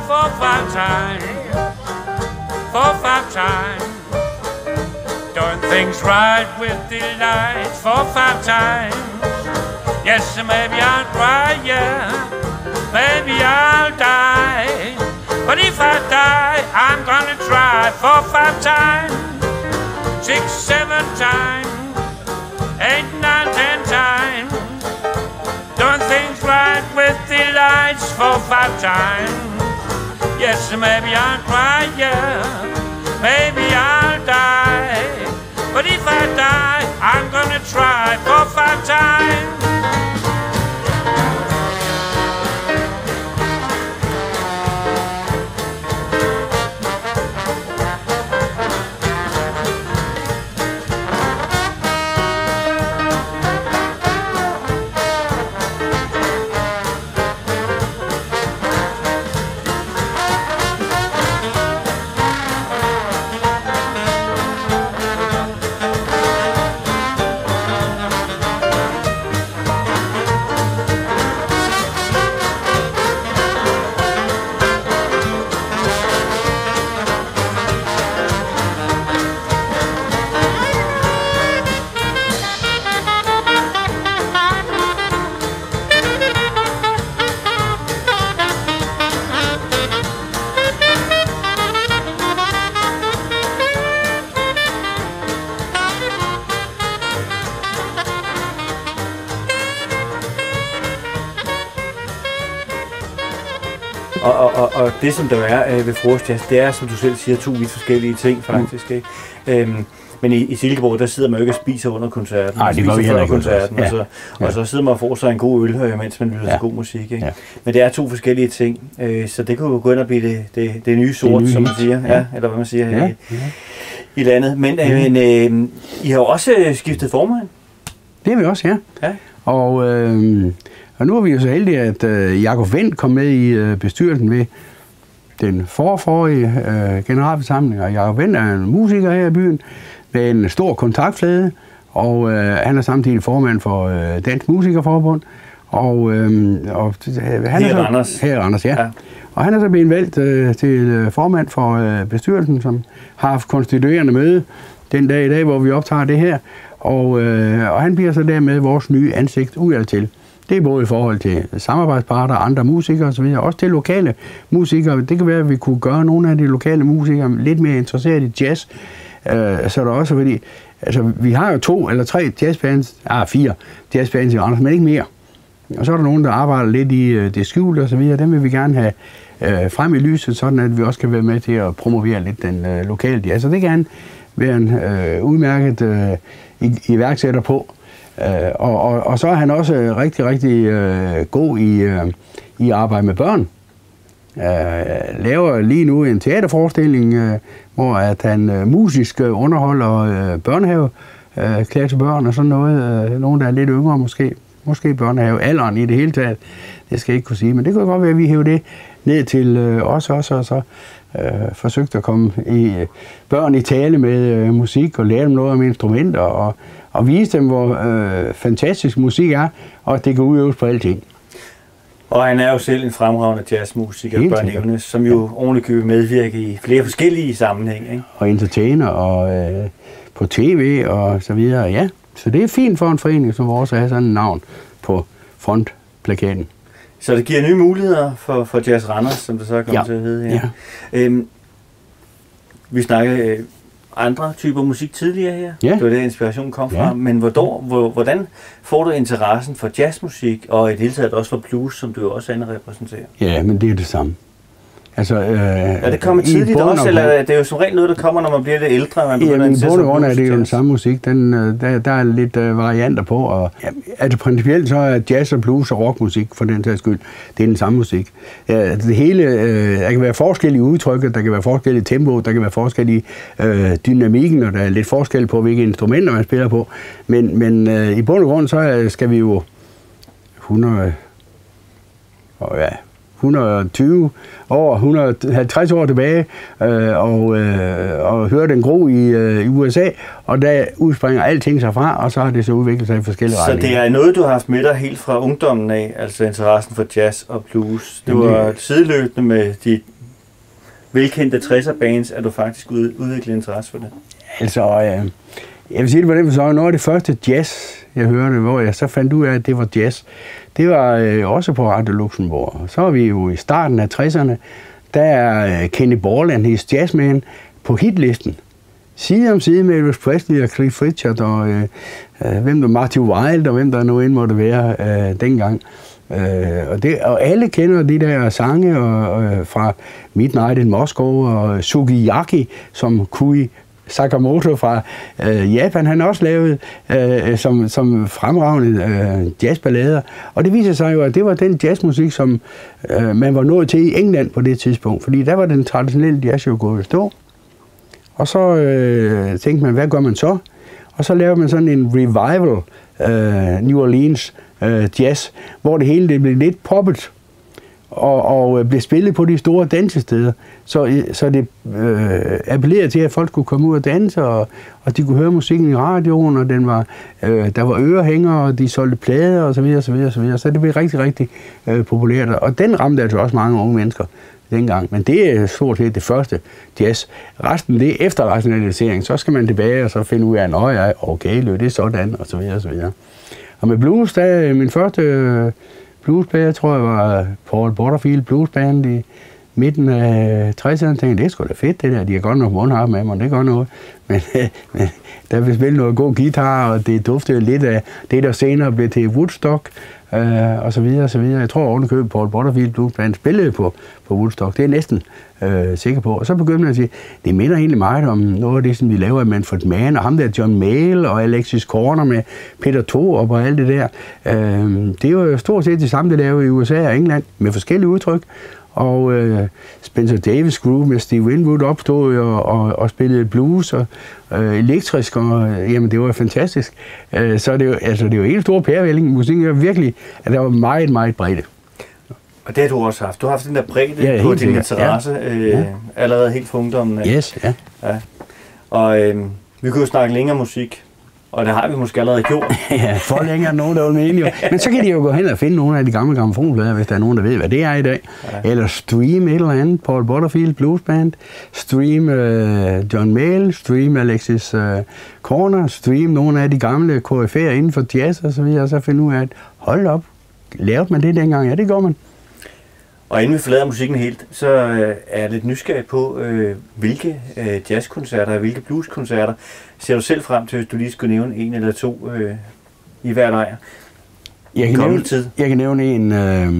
Doing things right with delight for five times. Yes, maybe I'll cry, yeah, maybe I'll die. But if I die, I'm gonna try for five times, six, seven times, eight, nine, ten times. Doing things right with delights for five times. Yes, maybe I'll cry, yeah, maybe I'll die. But if I die, I'm gonna try for five times. Og, og, og, og det, som der er øh, ved frokostjazz, det er, som du selv siger, to vidt forskellige ting, faktisk. Ikke? Øhm, men i, i Silkeborg, der sidder man jo ikke og spiser under koncerten. Nej, det gør vi heller ikke. Koncerten, ja. og, så, ja. og så sidder man og får sig en god øl, øh, mens man lytter ja. til god musik. Ikke? Ja. Men det er to forskellige ting, øh, så det kunne jo gå ind og blive det, det, det nye sort, det nye som man siger. Ja. Ja, eller hvad man siger ja. i, i landet. Men, øh, men øh, I har jo også skiftet formand. Det har vi også, ja. ja. Og, øh, og nu er vi jo så heldige, at øh, Jakob Wendt kom med i øh, bestyrelsen ved den forforrige øh, generalforsamling. Og Jakob Wendt er en musiker her i byen med en stor kontaktflade, og øh, han er samtidig formand for øh, Dansk Musikerforbund. Og, øh, og han her er så, Randers. Her i Randers, ja. ja. Og han er så blevet valgt øh, til formand for øh, bestyrelsen, som har haft konstituerende møde den dag i dag, hvor vi optager det her. Og, øh, og han bliver så dermed vores nye ansigt udadtil. Det er både i forhold til samarbejdspartnere, andre musikere osv., også til lokale musikere. Det kan være, at vi kunne gøre nogle af de lokale musikere lidt mere interesseret i jazz. Øh, så er der også, fordi altså, vi har jo to eller tre jazzbands, ah fire jazzbands i Randers, men ikke mere. Og så er der nogen, der arbejder lidt i øh, det skjulte osv., dem vil vi gerne have øh, frem i lyset, sådan at vi også kan være med til at promovere lidt den øh, lokale jazz. Så det kan være en øh, udmærket øh, iværksætter på. Uh, og, og, og så er han også uh, rigtig, rigtig uh, god i, uh, i arbejde med børn. Uh, laver lige nu en teaterforestilling, uh, hvor at han uh, musisk uh, underholder uh, børnehave, uh, klassebørn og sådan noget. Uh, nogen, der er lidt yngre måske. Måske børnehavealderen i det hele taget. Det skal jeg ikke kunne sige, men det kan godt være, at vi hæver det ned til uh, os også, og så uh, forsøgte at komme i uh, børn i tale med uh, musik og lære dem noget om instrumenter og og vise dem, hvor øh, fantastisk musik er, og at det kan udøves på alting. Og han er jo selv en fremragende jazzmusiker, bør nævnes, som jo ja. ovenikøbet medvirker i flere forskellige sammenhænge. Ikke? Og entertainer, og øh, på tv, og så videre, ja. Så det er fint for en forening, som vores at have sådan en navn på frontplakaten. Så det giver nye muligheder for, for Jazz Randers, som det så er kommet ja. til at hedde her. Ja. Øhm, vi snakker øh, andre typer musik tidligere her. Ja. Det var der inspirationen kom fra. Ja. Men hvor, hvor, hvordan får du interessen for jazzmusik, og i det hele taget også for blues, som du jo også andet repræsenterer? Ja, men det er det samme. Altså, øh, er det kommet tidligt også, eller er det jo som regel noget, der kommer, når man bliver lidt ældre? Man ja, men i bund og grund er det jo den samme musik. Den, der, der er lidt uh, varianter på. Og, ja, altså principielt så er jazz og blues og rockmusik, for den sags skyld, det er den samme musik. Ja, det hele, øh, der kan være forskellige udtryk, der kan være forskellige tempo, der kan være forskellige øh, dynamikken, og der er lidt forskel på, hvilke instrumenter man spiller på. Men, men øh, i bund og grund så skal vi jo hundrede... Og ja, hundrede og tyve år, et hundrede og halvtreds år tilbage, øh, og, øh, og hører den gro i, øh, i U S A, og der udspringer alting sig fra, og så har det så udviklet sig i forskellige retninger. Så det er noget, du har haft med dig helt fra ungdommen af, altså interessen for jazz og blues. Det var sideløbende med de velkendte tresser bands, at du faktisk udviklede interesse for det. Altså, øh, jeg vil sige det på den så noget af det første jazz, jeg hørte, hvor jeg så fandt ud af, at det var jazz. Det var øh, også på Radio Luxembourg. Så er vi jo i starten af tresserne, der er øh, Kenny Borland, his jazzman, på hitlisten. Side om side med Elvis Presley og Cliff Richard og øh, øh, hvem der Marty Wilde og hvem der nu end måtte være øh, dengang. Øh, og, det, og alle kender de der sange og, øh, fra Midnight in Moscow og Sukiyaki, som Kui Sakamoto fra øh, Japan, han også lavet øh, som, som fremragende øh, jazzballader. Og det viser sig jo, at det var den jazzmusik, som øh, man var nået til i England på det tidspunkt. Fordi der var den traditionelle jazz jo gået i stå. Og så øh, tænkte man, hvad gør man så? Og så lavede man sådan en revival øh, New Orleans øh, jazz, hvor det hele det blev lidt poppet. Og, og blev spillet på de store dansesteder, så, så det øh, appellerede til, at folk kunne komme ud og danse, og, og de kunne høre musikken i radioen, og den var, øh, der var ørehænger, og de solgte plader, og så videre, så videre, så videre. Så det blev rigtig, rigtig øh, populært, og den ramte altså også mange unge mennesker dengang. Men det er stort set det første jazz. Resten, det er efter rationalisering, så skal man tilbage og så finde ud af, at nå ja, okay, det er sådan, og så videre, og så videre. Og med blues, der min første... Øh, bluesband, tror jeg var Paul Butterfield Bluesband i midten af tresserne. Jeg tænkte, det er sgu da fedt det der. De har godt nok mundharp med mig, det er godt noget. Men, men der vil spille noget god guitar, og det duftede lidt af det, der senere blev til Woodstock, øh, og så videre, og så videre. Jeg tror ovenikøbet Paul Butterfield Bluesband spillede på, på Woodstock. Det er jeg næsten øh, sikker på. Og så begyndte jeg at sige, det minder egentlig meget om noget af det, som vi laver af Manfred Mann, og ham der John Mayall, og Alexis Korner med Peter Thorup og alt det der. Øh, det er jo stort set det samme, det laver i U S A og England, med forskellige udtryk. Og øh, Spencer Davis Group med Steve Winwood opstod og, og, og spillede blues og øh, elektrisk, og øh, jamen, det var fantastisk. Øh, så det er jo, altså, det er jo helt stor pærevælling. Musikken er virkelig, at der var meget, meget bredde. Og det har du også haft. Du har haft den der bredde ja, på din interesse ja. Øh, ja. allerede helt fra ungdommen. Yes, ja. ja. Og øh, vi kunne jo snakke længere musik. Og det har vi måske allerede gjort. Ja, for længere nogen, der vil mene jo. Men så kan de jo gå hen og finde nogle af de gamle grammofonplader, hvis der er nogen, der ved, hvad det er i dag. Ja. Eller stream et eller andet, Paul Butterfield Bluesband, stream uh, John Mayall, stream Alexis uh, Korner, stream nogle af de gamle K F'er inden for jazz og så videre, og så finde ud af, at hold op, lavede man det dengang? Ja, det gør man. Og inden vi forlader musikken helt, så øh, er jeg lidt nysgerrig på, øh, hvilke øh, jazzkoncerter og hvilke blueskoncerter ser du selv frem til, hvis du lige skulle nævne en eller to øh, i hver lejr? Jeg kan, nævne, tid. jeg kan nævne en øh,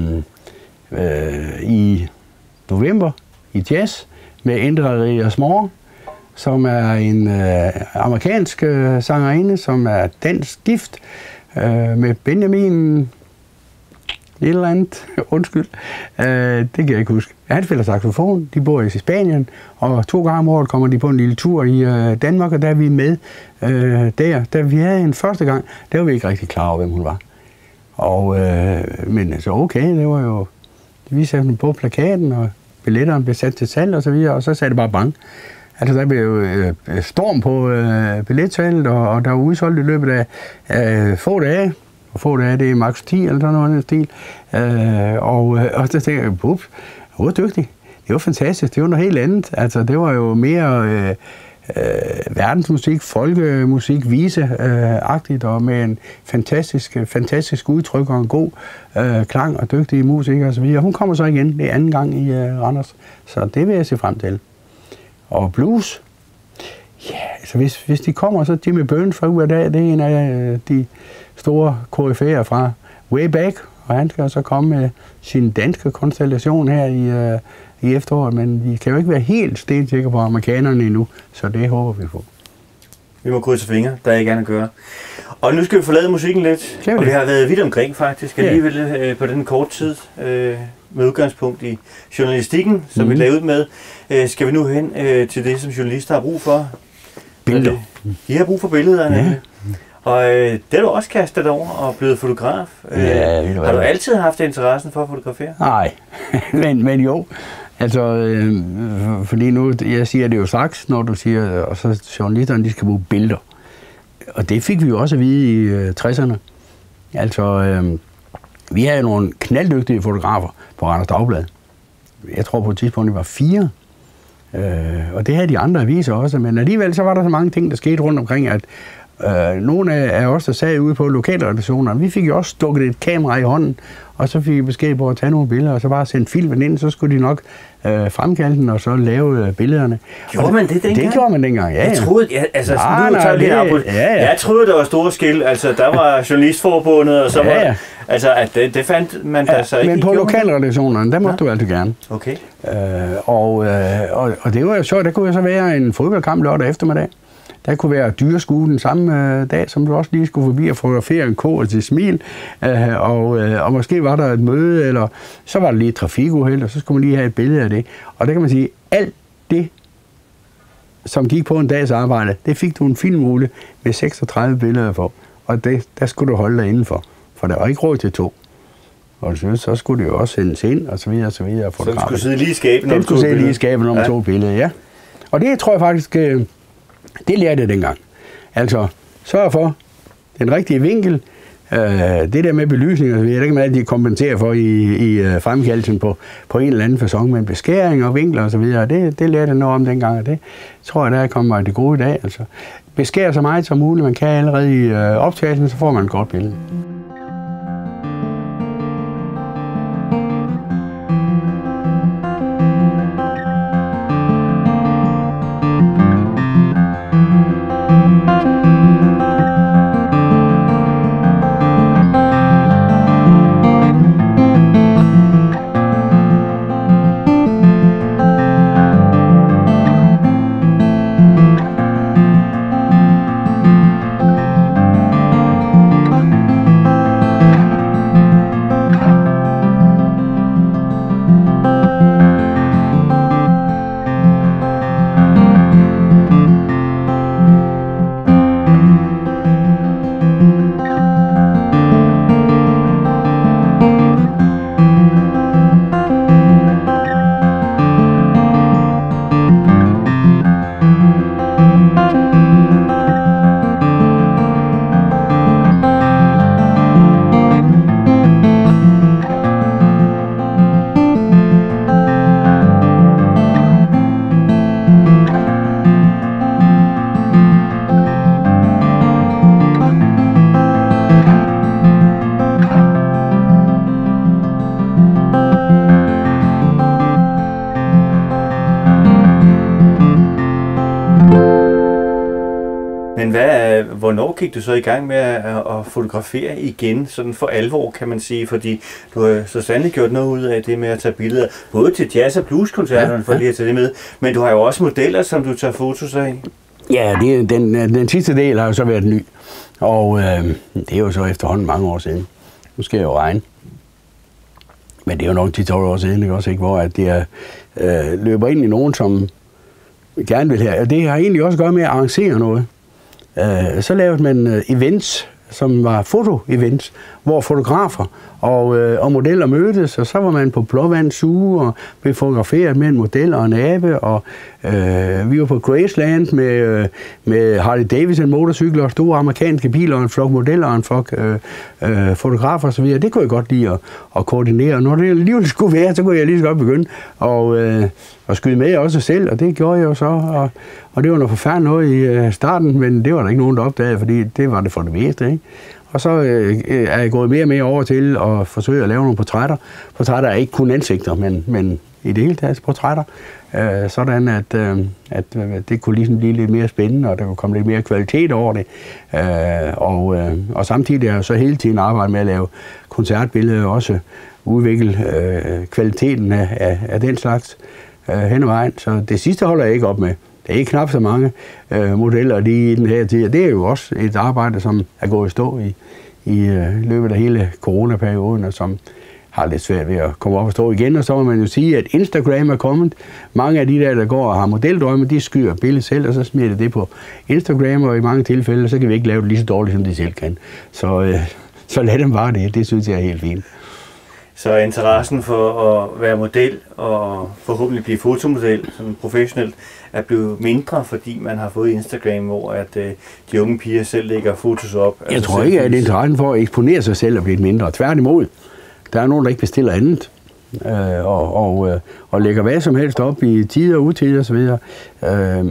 øh, i november i jazz med Indra Ria Smore, som er en øh, amerikansk øh, sangerinde, som er dansk gift øh, med Benjamin... et eller andet, undskyld, øh, det kan jeg ikke huske. Han spiller saxofon, de bor i Spanien, og to gange om året kommer de på en lille tur i øh, Danmark, og der er vi med øh, der. Da vi havde en første gang, der var vi ikke rigtig klar over, hvem hun var. Og, øh, men altså okay, det var jo, vi satte dem på plakaten, og billetterne blev sat til salg og så videre, og så sagde det bare bang. Altså der blev jo øh, storm på øh, billetsalget, og, og der var udsolgt i løbet af øh, få dage. Og få dage, det er max ti eller sådan noget stil. Øh, og, og så tænkte jeg, pup, hun var dygtig. Det var fantastisk. Det var noget helt andet. Altså, det var jo mere øh, øh, verdensmusik, folkemusik, vise-agtigt, øh, og med en fantastisk, fantastisk udtryk og en god øh, klang og dygtige musikere og så videre. Hun kommer så igen. Det er anden gang i øh, Randers. Så det vil jeg se frem til. Og blues. Ja, altså hvis, hvis de kommer, så Jimmy Burns fra U S A, det er en af øh, de store K F'er fra way back, og han skal så komme med sin danske konstellation her i, uh, i efteråret, men vi kan jo ikke være helt stensikre på amerikanerne endnu, så det håber vi på. Vi må krydse fingre, der er ikke andet at gøre. Og nu skal vi forlade musikken lidt, vi og vi har været vidt omkring faktisk, alligevel øh, på den korte tid, øh, med udgangspunkt i journalistikken, som mm. vi lavede med, øh, skal vi nu hen øh, til det, som journalister har brug for. Billeder. I har brug for billeder, ja. Og øh, det er du også kastet over og blevet fotograf. Ja, øh, har du altid haft interessen for at fotografere? Nej, men, men jo. Altså, øh, fordi nu, jeg siger det jo straks, når du siger, og så journalisterne, de skal bruge billeder. Og det fik vi jo også at vide i øh, tresserne. Altså, øh, vi havde nogle knalddygtige fotografer på Randers Dagblad. Jeg tror på et tidspunkt, det var fire. Øh, og det havde de andre aviser også, men alligevel så var der så mange ting, der skete rundt omkring, at øh, nogle af os, der sad ude på lokalredaktionerne, vi fik jo også stukket et kamera i hånden, og så fik vi besked på at tage nogle billeder, og så bare sende filmen ind, så skulle de nok øh, fremkalde den, og så lave øh, billederne. Gjorde man det dengang? Det gjorde man dengang, ja. Jeg troede, ja, altså, nej, nu nej, tager det, det, ja, ja. Jeg troede, der var store skil, altså der var journalistforbundet, og så var, ja, ja. altså at det, det fandt man da ja, så ikke. Men på lokalredaktionerne, der måtte ja. du altid gerne. Okay. Øh, og, øh, og, og det var jo så, der kunne jo så være en fodboldkamp lørdag eftermiddag. Der kunne være dyreskue den samme øh, dag, som du også lige skulle forbi og fotografere en ko til smil. Øh, og, øh, og måske var der et møde, eller så var der lige et trafikuheld, og så skulle man lige have et billede af det. Og der kan man sige, alt det, som gik på en dags arbejde, det fik du en filmrulle med seksogtredive billeder for. Og det, der skulle du holde dig indenfor, for der var ikke råd til to. Og så skulle det jo også sendes ind, og så videre, og så videre. Så den skulle sidde lige i skabet, når den skulle sidde lige i skabet, når man tog billeder, ja. Og det tror jeg faktisk, det lærte jeg dengang. Altså, sørg for den rigtige vinkel. Det der med belysning, og så videre, det kan man altid kompensere for i, i fremkaldelsen på, på en eller anden facon, men beskæring og vinkler og så videre, det, det lærte jeg noget om dengang, og det tror jeg, der kommer mig det gode i dag. Altså, beskære så meget som muligt, man kan allerede i optagelsen, så får man et godt billede. Men hvad, hvornår gik du så i gang med at, at fotografere igen, sådan for alvor, kan man sige? Fordi du har så sandelig gjort noget ud af det med at tage billeder, både til jazz- og blueskoncerterne, ja, for lige at tage det med, men du har jo også modeller, som du tager fotos af. Ja, det, den, den sidste del har jo så været ny, og øh, det er jo så efterhånden mange år siden. Nu skal jeg jo regne. Men det er jo nok ti tolv år siden, ikke også, ikke? Hvor at det er, øh, løber ind i nogen, som gerne vil have. Og det har egentlig også at gøre med at arrangere noget. Øh, så lavede man øh, events, som var foto-events, hvor fotografer og, øh, og modeller mødtes, og så var man på Blåvand Zoo og blev fotograferet med en model og en abe, og øh, vi var på Graceland med, øh, med Harley Davidson motorcykler og store amerikanske biler og en flok modeller og en flok øh, øh, fotografer og så videre. Det kunne jeg godt lide at, at koordinere, og når det alligevel skulle være, så kunne jeg lige så godt begynde at, øh, at skyde med også selv, og det gjorde jeg jo så, og, og det var noget forfærdeligt noget i øh, starten, men det var der ikke nogen, der opdagede, fordi det var det for det meste, ikke? Og så øh, er jeg gået mere og mere over til at forsøge at lave nogle portrætter. Portrætter er ikke kun ansigter, men, men i det hele taget portrætter. Øh, sådan at, øh, at det kunne ligesom blive lidt mere spændende, og der kunne komme lidt mere kvalitet over det. Øh, og, øh, og samtidig er jeg så hele tiden arbejdet med at lave koncertbilleder og også udvikle øh, kvaliteten af, af, af den slags øh, hen ad vejen. Så det sidste holder jeg ikke op med. Det er ikke knap så mange øh, modeller lige i den her tid. Det er jo også et arbejde, som er gået i stå i, i øh, løbet af hele coronaperioden, og som har lidt svært ved at komme op og stå igen. Og så må man jo sige, at Instagram er kommet. Mange af de der, der går og har modeldrømme, de skyder billedet selv, og så smider de det på Instagram, og i mange tilfælde, så kan vi ikke lave det lige så dårligt, som de selv kan. Så, øh, så lad dem bare det. Det synes jeg er helt fint. Så interessen for at være model og forhåbentlig blive fotomodel sådan professionelt er blevet mindre, fordi man har fået Instagram, hvor at, øh, de unge piger selv lægger fotos op. Jeg altså tror ikke, at interessen for at eksponere sig selv er blevet mindre. Tværtimod. Der er nogen, der ikke bestiller andet øh, og, og, øh, og lægger hvad som helst op i tider og utider osv. Øh,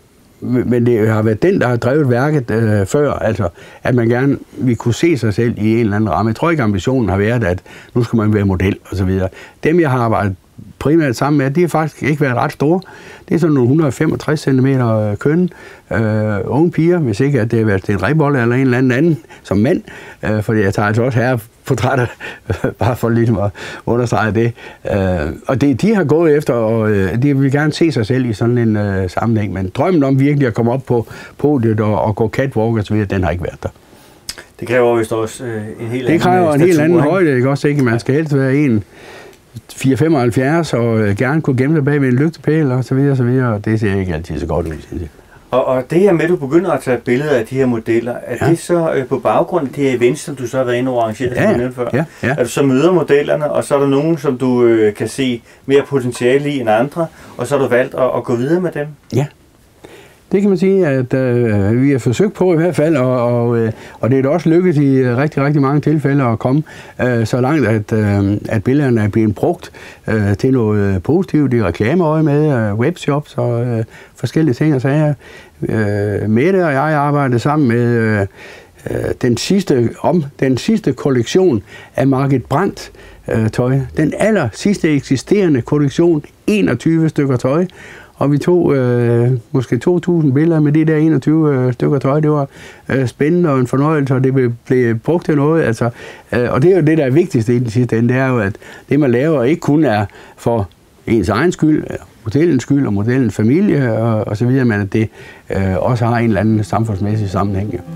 men det har været den, der har drevet værket øh, før, altså at man gerne vil kunne se sig selv i en eller anden ramme. Jeg tror ikke, ambitionen har været, at nu skal man være model osv. Dem, jeg har arbejdet primært sammen med, de har faktisk ikke været ret store. Det er sådan nogle et hundrede og femogtres centimeter køn, øh, unge piger, hvis ikke at det har været Sten Rebolle eller en eller anden anden som mand, øh, fordi jeg tager altså også herreportrætter, bare for ligesom at understrege det. Øh, og det, de har gået efter, og øh, de vil gerne se sig selv i sådan en øh, sammenhæng, men drømmen om virkelig at komme op på podiet og, og gå catwalk og så videre, den har ikke været der. Det kræver vist også øh, en helt det kræver anden en helt anden ikke? højde, ikke også? Ikke? Man skal helst være en fire komma femoghalvfjerds og øh, gerne kunne gemme sig bag ved en lygtepæl og så videre og så videre, og det ser ikke altid så godt ud, synes jeg. Og, og det her med, at du begynder at tage billeder af de her modeller, er ja. det så øh, på baggrund af de her events, som du så har været inde og arrangeret, ja, som du før? Ja, ja. At du så møder modellerne, og så er der nogen, som du øh, kan se mere potentiale i end andre, og så har du valgt at, at gå videre med dem? Ja. Det kan man sige, at øh, vi har forsøgt på i hvert fald, og, og, øh, og det er da også lykkedes i rigtig, rigtig mange tilfælde at komme øh, så langt, at, øh, at billederne er blevet brugt øh, til noget positivt i reklameøje med, øh, webshops og øh, forskellige ting og sager. Øh, Mette og jeg arbejdede sammen med øh, den, sidste, om, den sidste kollektion af Margit Brandt øh, tøj. Den aller sidste eksisterende kollektion, enogtyve stykker tøj. Og vi tog øh, måske to tusind billeder med de der enogtyve øh, stykker tøj. Det var øh, spændende og en fornøjelse, og det blev, blev brugt til noget. Altså, øh, og det er jo det, der er vigtigste i den sidste ende, det er jo, at det, man laver, ikke kun er for ens egen skyld, modellens skyld og modellens familie og, og så videre, men at det øh, også har en eller anden samfundsmæssig sammenhæng. Ja.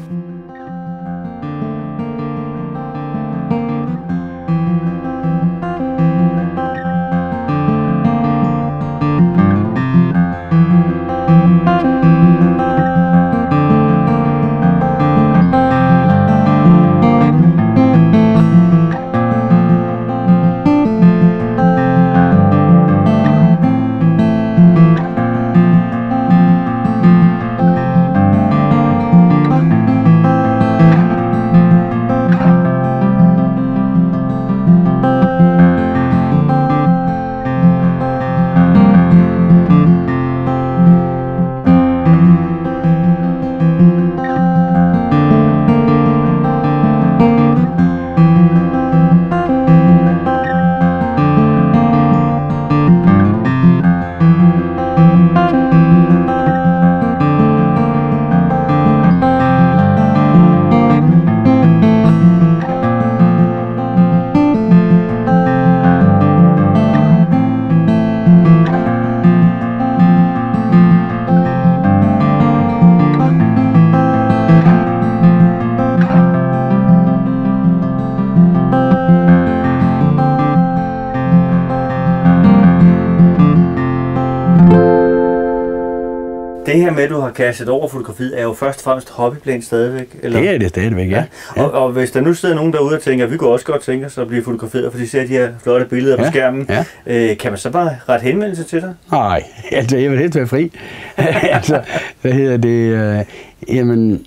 Det her med, at du har kastet over fotografiet, er jo først og fremmest hobbyplan stadigvæk? Eller? Det er det stadigvæk, ja. ja. Og, og hvis der nu sidder nogen derude og tænker, at vi kunne også godt tænke os at blive fotograferet, for de ser de her flotte billeder ja. på skærmen, ja. øh, kan man så bare rette henvendelse til dig? Nej, altså jeg vil helt være fri. altså, hvad hedder det? Øh, jamen,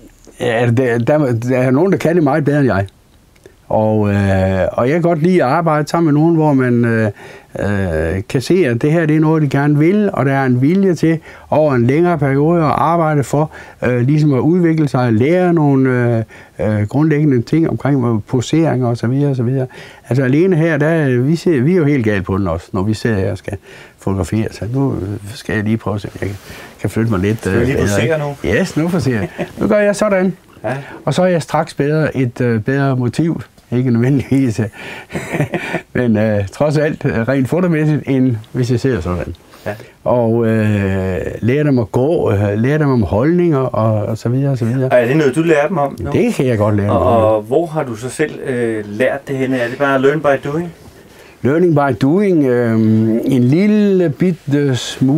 ja, der, der, der er nogen, der kan det meget bedre end jeg. Og, øh, og jeg kan godt lide at arbejde sammen med nogen, hvor man øh, øh, kan se, at det her det er noget, de gerne vil, og der er en vilje til over en længere periode at arbejde for øh, ligesom at udvikle sig og lære nogle øh, øh, grundlæggende ting omkring poseringer og så videre og så videre. Altså alene her, der, vi, ser, vi er jo helt galt på den også, når vi ser, at jeg skal fotografere. Så nu skal jeg lige prøve at se, jeg kan, kan flytte mig lidt. Skal vi lige posere nu? Yes, nu posere jeg. Nu gør jeg sådan. Ja. Og så er jeg straks bedre et øh, bedre motiv. Ikke nødvendigvis, men øh, trods alt rent fotomæssigt, end hvis jeg ser sådan. Ja. Og øh, lære dem at gå, øh, lære dem om holdninger og, og så videre og så videre. Og er det noget, du lærer dem om nu? Det kan jeg godt lære dem om. Og, og hvor har du så selv øh, lært det henne? Er det bare learn by doing? Learning by doing. Øh, en lille bitte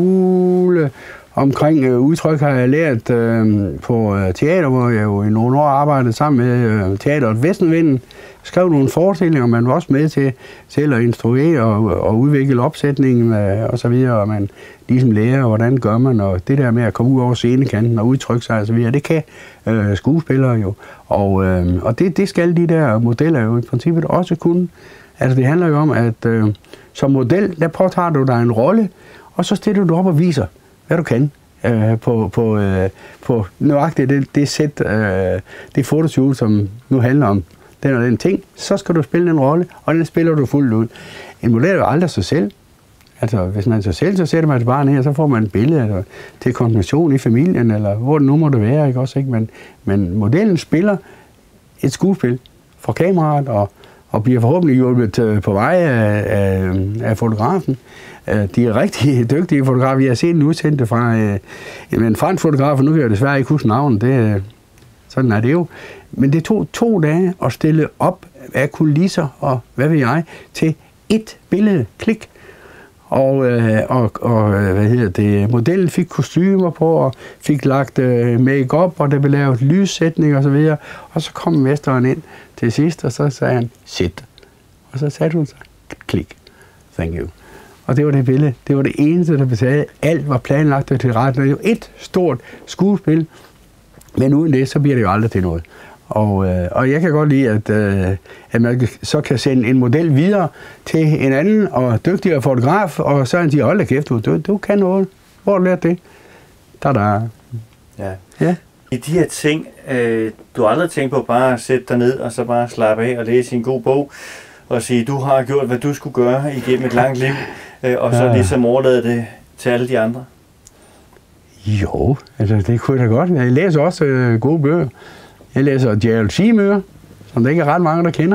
smule omkring øh, udtryk har jeg lært øh, på øh, teater, hvor jeg jo i nogle år arbejdede sammen med øh, Teateret Vestenvinden. Skrev nogle forestillinger, man var også med til, til at instruere og, og udvikle opsætningen øh, og så videre, og man ligesom lærer, hvordan gør man, og det der med at komme ud over scenekanten og udtrykke sig og så videre, det kan øh, skuespillere jo, og, øh, og det, det skal de der modeller jo i princippet også kunne. Altså det handler jo om, at øh, som model, der påtager du dig en rolle, og så stiller du op og viser, hvad du kan. Øh, på, på, øh, på nøjagtigt det, det sæt, øh, det fotoshoot, som nu handler om den og den ting, så skal du spille en rolle, og den spiller du fuldt ud. En model er jo aldrig sig selv. Altså, hvis man er sig selv, så sætter man et barn her, så får man et billede altså, til konfirmation i familien, eller hvor det nu må det være, ikke også, ikke? Men, men modellen spiller et skuespil for kameraet, og, og bliver forhåbentlig hjulpet på vej af, af, af fotografen. De er rigtig dygtige fotografer. Jeg har set en udsendte fra øh, en fransk fotograf, og nu kan jeg desværre ikke huske navnet. Det, sådan er det jo. Men det tog to dage at stille op af kulisser og hvad ved jeg, til et billede. Klik. Og, øh, og, og hvad hedder det, modellen fik kostymer på, og fik lagt øh, make-up, og der blev lavet lyssætning og så videre. Og så kom mesteren ind til sidst, og så sagde han, sit. Og så satte hun sig, klik. Thank you. Og det var det billede. Det var det eneste, der betalte. Alt var planlagt og tilrettelagt. Det var et stort skuespil. Men uden det, så bliver det jo aldrig til noget. Og, øh, og jeg kan godt lide, at, øh, at man så kan sende en model videre til en anden og dygtigere fotograf, og så er de, hold da kæft, du, du kan noget. Hvor har du lært det? Der der. Ja. Ja. I de her ting, øh, du har aldrig tænkt på bare at sætte dig ned og så bare slappe af og læse en god bog og sige, du har gjort, hvad du skulle gøre igennem et langt liv, øh, og så ja. ligesom overlade det til alle de andre? Jo, altså det kunne jeg da godt. Jeg læser også øh, gode bøger. Jeg læser Gerald Seymour, som der ikke er ret mange, der kender.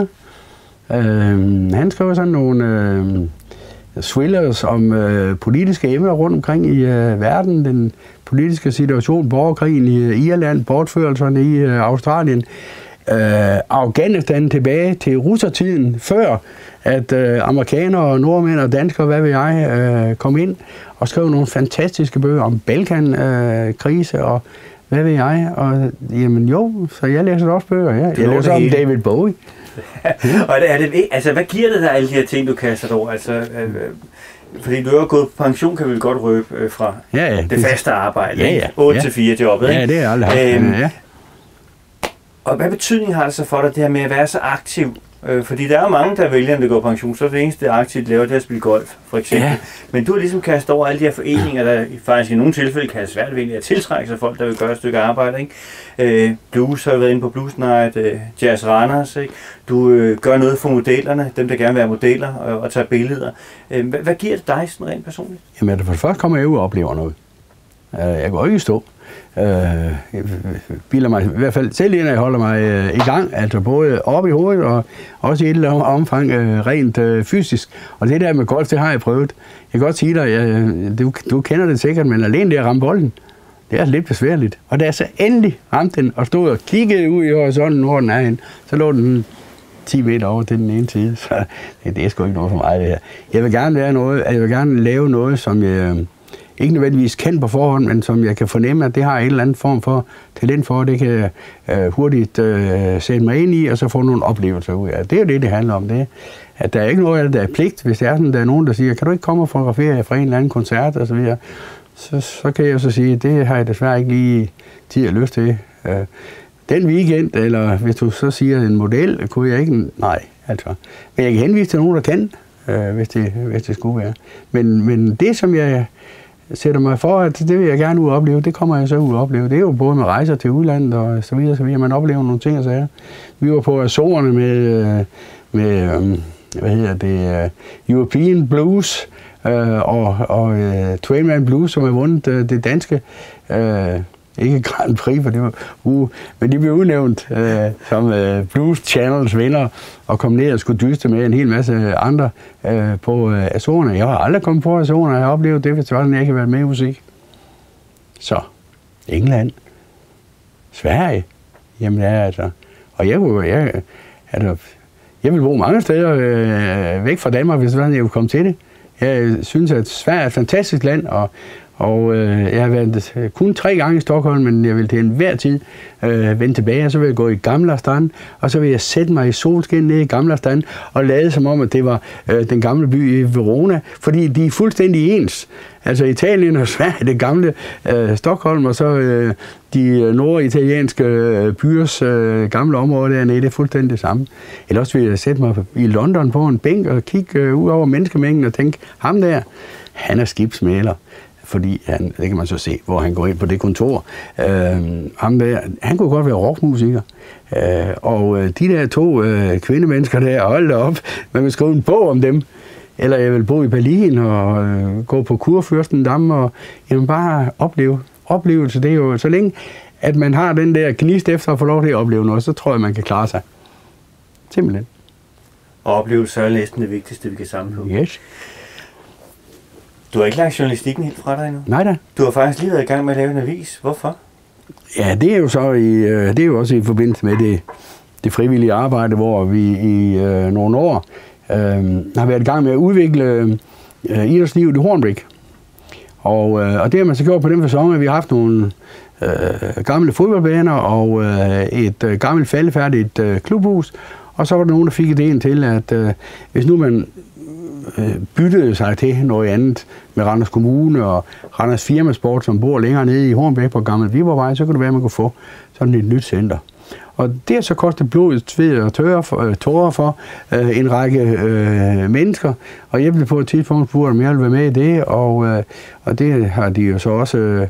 Øh, han skriver sådan nogle øh, thrillers om øh, politiske emner rundt omkring i øh, verden. Den politiske situation, borgerkrigen i øh, Irland, bortførelserne i øh, Australien, øh, Afghanistan tilbage til russertiden, før at øh, amerikanere og nordmænd og danskere, hvad ved jeg, øh, kom ind og skrev nogle fantastiske bøger om Balkan-krise øh, og hvad ved jeg, og jamen jo, så jeg læser også bøger, ja. Jeg læser om David Bowie. Og er det, altså, hvad giver det dig alle de her ting, du kaster over? Altså, øh, fordi du er gået på pension, kan vi vel godt røbe øh, fra ja, ja, det, det faste arbejde, ja, ja, otte ja. til fire jobbet, ikke? Ja, det er aldrig haft. Øhm, ja. Og hvad betydning har det så for dig, det her med at være så aktiv? Øh, fordi der er jo mange, der vælger, at det går på pension, så det eneste, der aktivt laver, det er at spille golf, for eksempel. Ja. Men du har ligesom kastet over alle de her foreninger, der faktisk i nogle tilfælde kan have svært ved at tiltrække sig folk, der vil gøre et stykke arbejde, ikke? Øh, blues har jo været inde på Blues Night, øh, Jazz Randers, ikke? Du øh, gør noget for modellerne, dem der gerne vil være modeller og, og tage billeder. Øh, hvad, hvad giver det dig sådan rent personligt? Jamen for det første kommer jeg ud og oplever noget. Uh, jeg går ikke stå. Uh, jeg bilder mig, i hvert fald selv når jeg holder mig uh, i gang, altså både op i hovedet og også i et eller andet omfang uh, rent uh, fysisk. Og det der med golf, det har jeg prøvet. Jeg kan godt sige dig, jeg, du, du kender det sikkert, men alene det at ramme bolden, det er lidt besværligt. Og da jeg så endelig ramte den og stod og kiggede ud i horisonten, hvor den er henne, så lå den ti meter over til den ene side. Så det, det er sgu ikke noget for mig, det her. Jeg vil gerne være noget, jeg vil gerne lave noget, som jeg ikke nødvendigvis kendt på forhånd, men som jeg kan fornemme, at det har en eller anden form for talent for, det kan jeg øh, hurtigt øh, sætte mig ind i, og så få nogle oplevelser ud af. Det er jo det, det handler om. Det. At der er ikke noget af det, der er pligt. Hvis det er sådan, der er nogen, der siger, kan du ikke komme og fotografere fra en eller anden koncert, og så videre, så, så kan jeg så sige, det har jeg desværre ikke lige tid og lyst til. Øh, den weekend, eller hvis du så siger en model, kunne jeg ikke, nej, altså. Men jeg kan henvise til nogen, der kan, øh, hvis, det, hvis det skulle være. Men, men det, som jeg sætter mig for, at det vil jeg gerne ud og opleve, det kommer jeg så ud og opleve. Det er jo både med rejser til udlandet og så videre, så videre. Man oplever nogle ting og sager. Vi var på Azorerne med, med hvad hedder det, European Blues og, og Twain Man Blues, som har vundet det danske Ikke Grand Prix, for det var uh, men de blev udnævnt øh, som øh, Blues Channels vinder og kom ned og skulle dyste med en hel masse andre øh, på øh, Azorerne. Jeg har aldrig kommet på Azorerne, jeg har oplevet det, hvis jeg ikke har været med i musik. Så, England, Sverige, jamen ja, altså. Og jeg kunne, jeg, altså, jeg vil bo mange steder øh, væk fra Danmark, hvis jeg kunne komme til det. Jeg synes, at Sverige er et fantastisk land, og Og øh, jeg har været kun tre gange i Stockholm, men jeg vil til enhver tid øh, vende tilbage, og så vil jeg gå i Gamla Stan, og så vil jeg sætte mig i solskin nede i Gamla Stan, og lade som om, at det var øh, den gamle by i Verona, fordi de er fuldstændig ens. Altså Italien og Sverige, det gamle øh, Stockholm, og så øh, de norditalienske øh, byers øh, gamle område dernede, det er fuldstændig det samme. Eller også vil jeg sætte mig i London på en bænk og kigge øh, ud over menneskemængden og tænke, ham der, han er skibsmægler. Fordi han, det kan man så se, hvor han går ind på det kontor. Øh, ham der, han kunne godt være rockmusiker. Øh, og de der to øh, kvindemennesker der, hold da op, man vil skrive en bog om dem. Eller jeg vil bo i Berlin og øh, gå på Kurfürstendamm og jamen, bare opleve. Oplevelse, det er jo så længe, at man har den der gnist efter at få lov til at opleve noget, så tror jeg, man kan klare sig. Simpelthen. Og oplevelse er næsten det vigtigste, vi kan samle på. Yes. Du har ikke lagt journalistikken helt fra dig endnu? Nej da. Du har faktisk lige været i gang med at lave en avis. Hvorfor? Ja, det er jo så i, det er jo også i forbindelse med det, det frivillige arbejde, hvor vi i øh, nogle år øh, har været i gang med at udvikle øh, idrætslivet i Hornbæk. Og, øh, og det har man så gjort på den facon, at vi har haft nogle øh, gamle fodboldbaner og øh, et øh, gammelt faldefærdigt øh, klubhus. Og så var der nogen, der fik idéen til, at øh, hvis nu man byttede sig til noget andet med Randers Kommune og Randers Firmasport, som bor længere nede i Hornbæk på Gammel Viborgvej, så kunne det være, at man kunne få sådan et nyt center. Og det har så kostet blod, sved og tørre for, tårer for øh, en række øh, mennesker, og jeg blev på et tidspunkt spurgt, om jeg ville være med i det, og, øh, og det har de jo så også øh,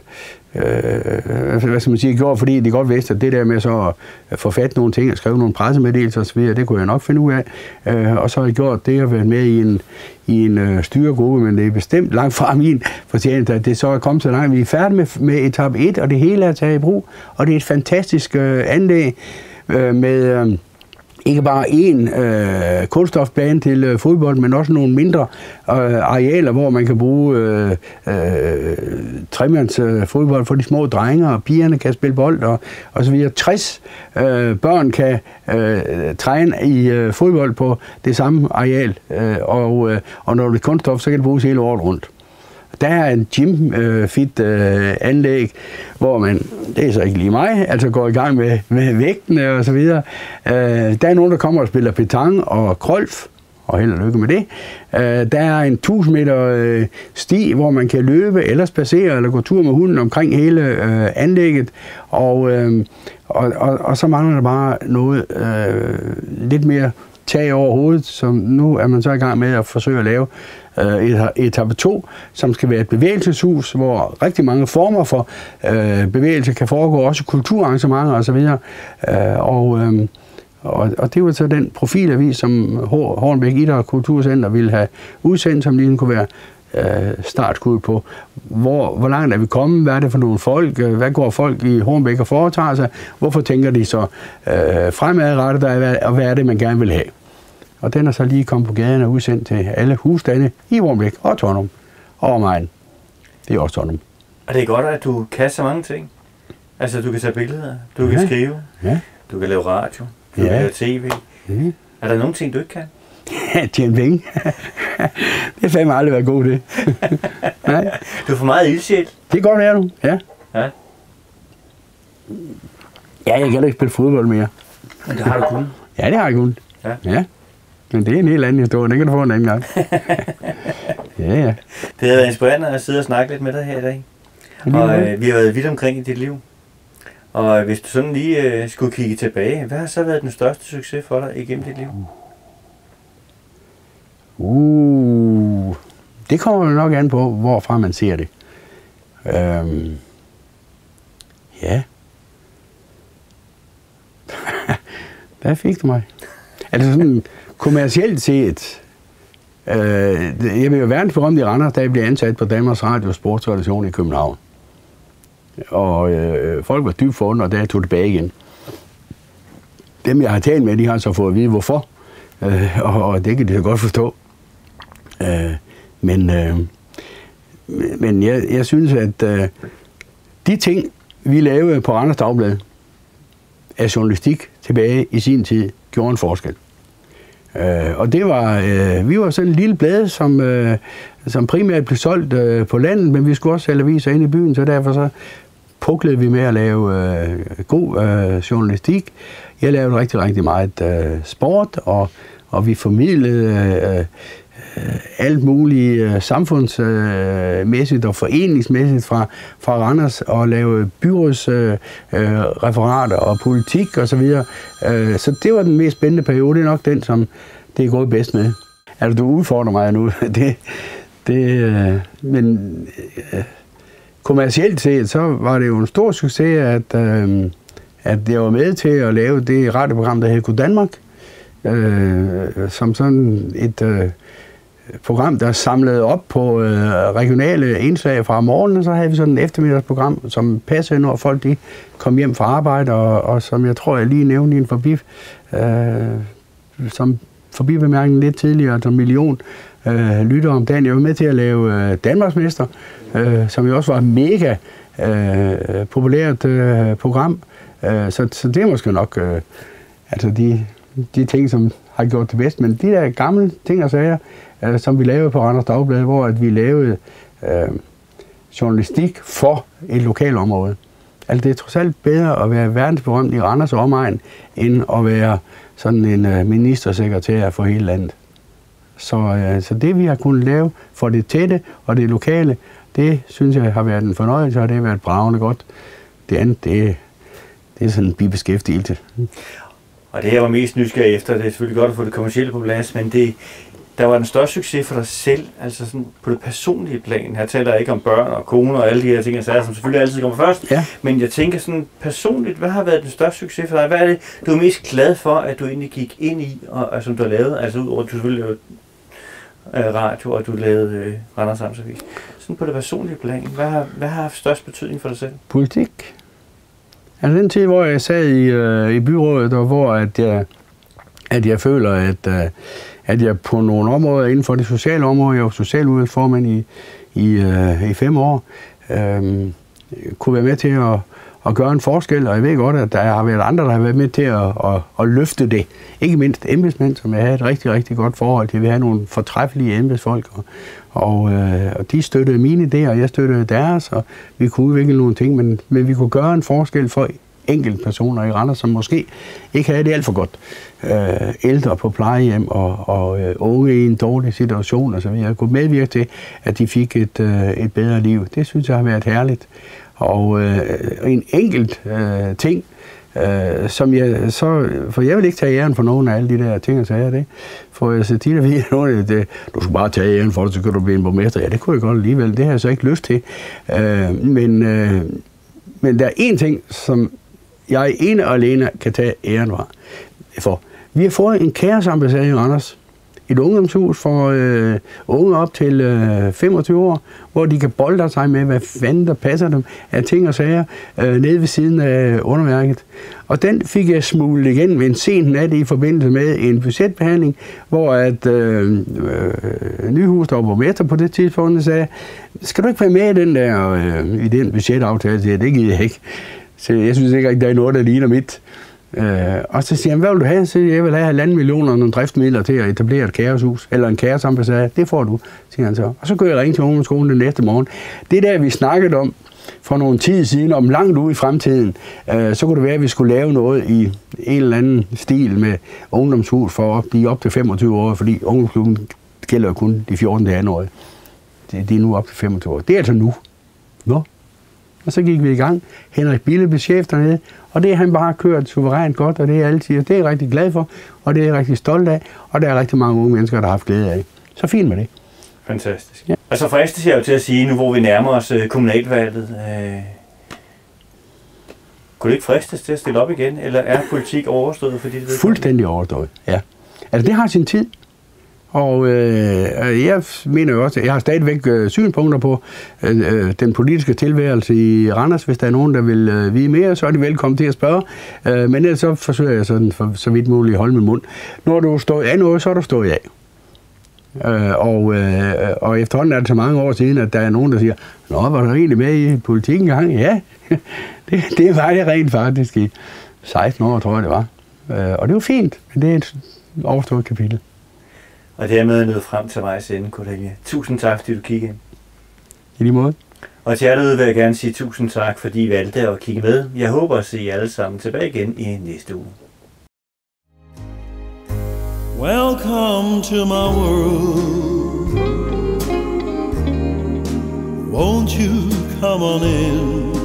øh, hvad skal man sige, gjort, fordi de godt vidste, at det der med så at få fat nogle ting og skrive nogle pressemeddelelser osv., det kunne jeg nok finde ud af. Øh, og så har jeg gjort det at være med i en, i en øh, styregruppe, men det er bestemt langt fra min fortjeneste, at det så er kommet så langt. Vi er færdige med, med etape et, og det hele er taget i brug, og det er et fantastisk øh, anlæg øh, med øh, ikke bare én øh, kunststofbane til øh, fodbold, men også nogle mindre øh, arealer, hvor man kan bruge øh, øh, tremands øh, fodbold for de små drenge, og pigerne kan spille bold, og, og så videre. tres øh, børn kan øh, træne i øh, fodbold på det samme areal, øh, og, øh, og når det er kunststof, så kan det bruges hele året rundt. Der er en gym-fit øh, anlæg, hvor man, det er så ikke lige mig, altså går i gang med, med vægtene og så videre. Øh, der er nogen, der kommer og spiller petang og golf, og held og lykke med det. Øh, der er en tusind meter øh, sti, hvor man kan løbe eller spacere eller gå tur med hunden omkring hele øh, anlægget. Og, øh, og, og, og så mangler der bare noget øh, lidt mere tag over hovedet, som nu er man så i gang med at forsøge at lave øh, etape to, som skal være et bevægelseshus, hvor rigtig mange former for øh, bevægelse kan foregå, også kulturarrangementer osv. Øh, og, øh, og, og det var så den profilavis, som Hornbæk Idræt og Kulturcenter ville have udsendt, som lige kunne være øh, startskud på, hvor, hvor langt er vi kommet, hvad er det for nogle folk, hvad går folk i Hornbæk og foretager sig, hvorfor tænker de så øh, fremadrettet, og hvad er det, man gerne vil have. Og den er så lige kommet på gaden og udsendt til alle husstande i Hornbæk og Tårnum og omegn. Det er også Tårnum. Og det er godt, at du kan så mange ting. Altså, du kan tage billeder, du ja. kan skrive, ja. du kan lave radio, du ja. kan lave tv. Ja. Er der nogle ting, du ikke kan? Ja, tjene penge. Det er fandme aldrig været god det. Nej. Du er for meget ildsjæl. Det kan godt være, du. Ja. Ja. Ja, jeg kan ikke spille fodbold mere. Men det har du kun. Ja, det har jeg kun. Ja. Ja. Men det er en helt anden historie, den kan du få en anden gang. Ja, ja. Det har været inspirerende at sidde og snakke lidt med dig her i dag. Og øh, vi har været vidt omkring i dit liv. Og hvis du sådan lige øh, skulle kigge tilbage, hvad har så været den største succes for dig igennem dit liv? Uh, det kommer jo nok an på, hvorfra man ser det. Øhm, ja. Der fik du mig. Altså sådan kommercielt set, øh, jeg vil jo verdensberømt i Randers, da jeg blev ansat på Danmarks Radio Sportsredaktion i København. Og øh, folk var dybt forundret, da jeg tog tilbage igen. Dem, jeg har talt med, de har så fået at vide, hvorfor. Øh, og, og det kan de så godt forstå. Øh, men øh, men jeg, jeg synes, at øh, de ting, vi lavede på Randers Dagblad af journalistik tilbage i sin tid, gjorde en forskel. Øh, og det var, øh, vi var sådan en lille blad, som, øh, som primært blev solgt øh, på landet, men vi skulle også sælge aviser ind i byen, så derfor så puklede vi med at lave øh, god øh, journalistik. Jeg lavede rigtig, rigtig meget øh, sport, og, og vi formidlede øh, øh, alt muligt øh, samfundsmæssigt og foreningsmæssigt fra, fra Randers, og lavede byrådsreferater øh, og politik osv. Så, videre. øh, så det var den mest spændende periode. Det er nok den, som det er gået bedst med. Altså, du udfordrer mig nu. det, det, øh, men øh, kommercielt set, så var det jo en stor succes, at, øh, at jeg var med til at lave det radioprogram, der hed God Danmark, øh, som sådan et øh, program, der samlede op på øh, regionale indslag fra morgenen, og så havde vi sådan et eftermiddagsprogram, som passede, når folk de kom hjem fra arbejde, og, og som jeg tror, jeg lige nævnte i en forbi, øh, som forbibemærkning lidt tidligere, som million øh, lytter om dagen. Jeg var med til at lave øh, Danmarksmester, øh, som jo også var et mega øh, populært øh, program. Øh, så, så det er måske nok øh, altså de, de ting, som har gjort det bedst. Men de der gamle ting og sager, øh, som vi lavede på Randers Dagblad, hvor at vi lavede øh, journalistik for et lokalområde. Altså det er trods alt bedre at være verdensberømt i Randers omegn, end at være sådan en øh, ministersekretær for hele landet. Så, øh, så det vi har kunnet lave for det tætte og det lokale, det synes jeg har været en fornøjelse, og det har været bravende godt. Det andet, det, det er sådan en bibeskæftigelse. Og det, jeg var mest nysgerrig efter, det er selvfølgelig godt at få det kommercielle på plads, men det, der var den største succes for dig selv, altså sådan på det personlige plan. Her taler jeg ikke om børn og koner og alle de her ting, som selvfølgelig altid kommer først. Ja. Men jeg tænker sådan personligt, hvad har været den største succes for dig? Hvad er det, du er mest glad for, at du egentlig gik ind i, og, og som du har lavet? Altså udover at du selvfølgelig lavede øh, radio, og du lavede øh, Randers Amtsavis. Sådan på det personlige plan, hvad har, hvad har haft størst betydning for dig selv? Politik. Altså den tid, hvor jeg sad i, øh, i byrådet, og hvor at jeg, at jeg føler, at øh, at jeg på nogle områder inden for det sociale område, jeg var socialudvalgsformand i, i, øh, i fem år, øh, kunne være med til at, at gøre en forskel, og jeg ved godt, at der har været andre, der har været med til at, at, at løfte det. Ikke mindst embedsmænd, som jeg havde et rigtig, rigtig godt forhold til. Vi havde nogle fortræffelige embedsfolk, og, og, øh, og de støttede mine idéer, og jeg støttede deres, og vi kunne udvikle nogle ting, men, men vi kunne gøre en forskel for enkelte personer i Randers, som måske ikke havde det alt for godt. Øh, ældre på plejehjem og, og øh, unge i en dårlig situation og så videre. Jeg kunne medvirke til, at de fik et, øh, et bedre liv. Det synes jeg har været herligt. Og øh, en enkelt øh, ting, øh, som jeg så, for jeg vil ikke tage æren for nogen af alle de der ting og sager, det. For jeg så tit at vide, at det, du skal bare tage æren for det, så kan du blive en borgmester. Ja, det kunne jeg godt alligevel. Det har jeg så ikke lyst til. Øh, men, øh, men der er en ting, som jeg ene og alene kan tage æren for. Vi har fået en kæresambassade i Randers. Et ungdomshus for øh, unge op til øh, femogtyve år, hvor de kan bolde sig med, hvad fanden der passer dem af ting og sager øh, nede ved siden af underværket. Og den fik jeg smuglet igen ved en sen nat i forbindelse med en budgetbehandling, hvor at øh, øh, Nyhus, der var borgmester på det tidspunkt, sagde, skal du ikke være med i den der øh, i den budgetaftale? Så jeg, det gider jeg ikke. Så jeg synes ikke, at der er noget, der ligner mit. Uh, og så siger han, hvad vil du have? Så jeg vil have halvanden millioner og nogle driftsmidler til at etablere et kæreshus, eller en kæresambassade. Det får du, siger han så. Og så kunne jeg ringe til ungdomsskolen den næste morgen. Det der, vi snakkede om for nogle tid siden, om langt ude i fremtiden, uh, så kunne det være, at vi skulle lave noget i en eller anden stil med ungdomshus for at blive op til femogtyve år, fordi ungdomsklubben gælder kun de fjorten til atten år. Det, det er nu op til femogtyve år. Det er altså nu. Nå? Og så gik vi i gang. Henrik Bille blev chef dernede, og det har han bare kørt suverænt godt, og det er altid, det er jeg rigtig glad for, og det er jeg rigtig stolt af, og der er rigtig mange unge mennesker, der har haft glæde af. Så fint med det. Fantastisk. Ja. Og så fristes jeg jo til at sige, nu hvor vi nærmer os uh, kommunalvalget, øh, kunne det ikke fristes til at stille op igen, eller er politik overstået? Fordi det fuldstændig overstået, ja. Altså det har sin tid, Og øh, jeg mener jo også, at jeg har stadigvæk øh, synspunkter på øh, den politiske tilværelse i Randers. Hvis der er nogen, der vil øh, vide mere, så er de velkommen til at spørge. Øh, men ellers så forsøger jeg sådan for så vidt muligt at holde min mund. Når du står af noget, så er du stået af. Øh, og, øh, og efterhånden er det så mange år siden, at der er nogen, der siger, nå, var du egentlig med i politik engang? Ja, det, det var jeg rent faktisk i seksten år, tror jeg det var. Øh, og det var fint, men det er et overstået kapitel. Og dermed nået frem til vejs ende, Cordelia. Tusind tak, fordi du kiggede ind. I lige måde. Og til jer derude vil jeg gerne sige tusind tak, fordi I valgte at kigge med. Jeg håber at se jer alle sammen tilbage igen i næste uge. Welcome to my world. Won't you come on in?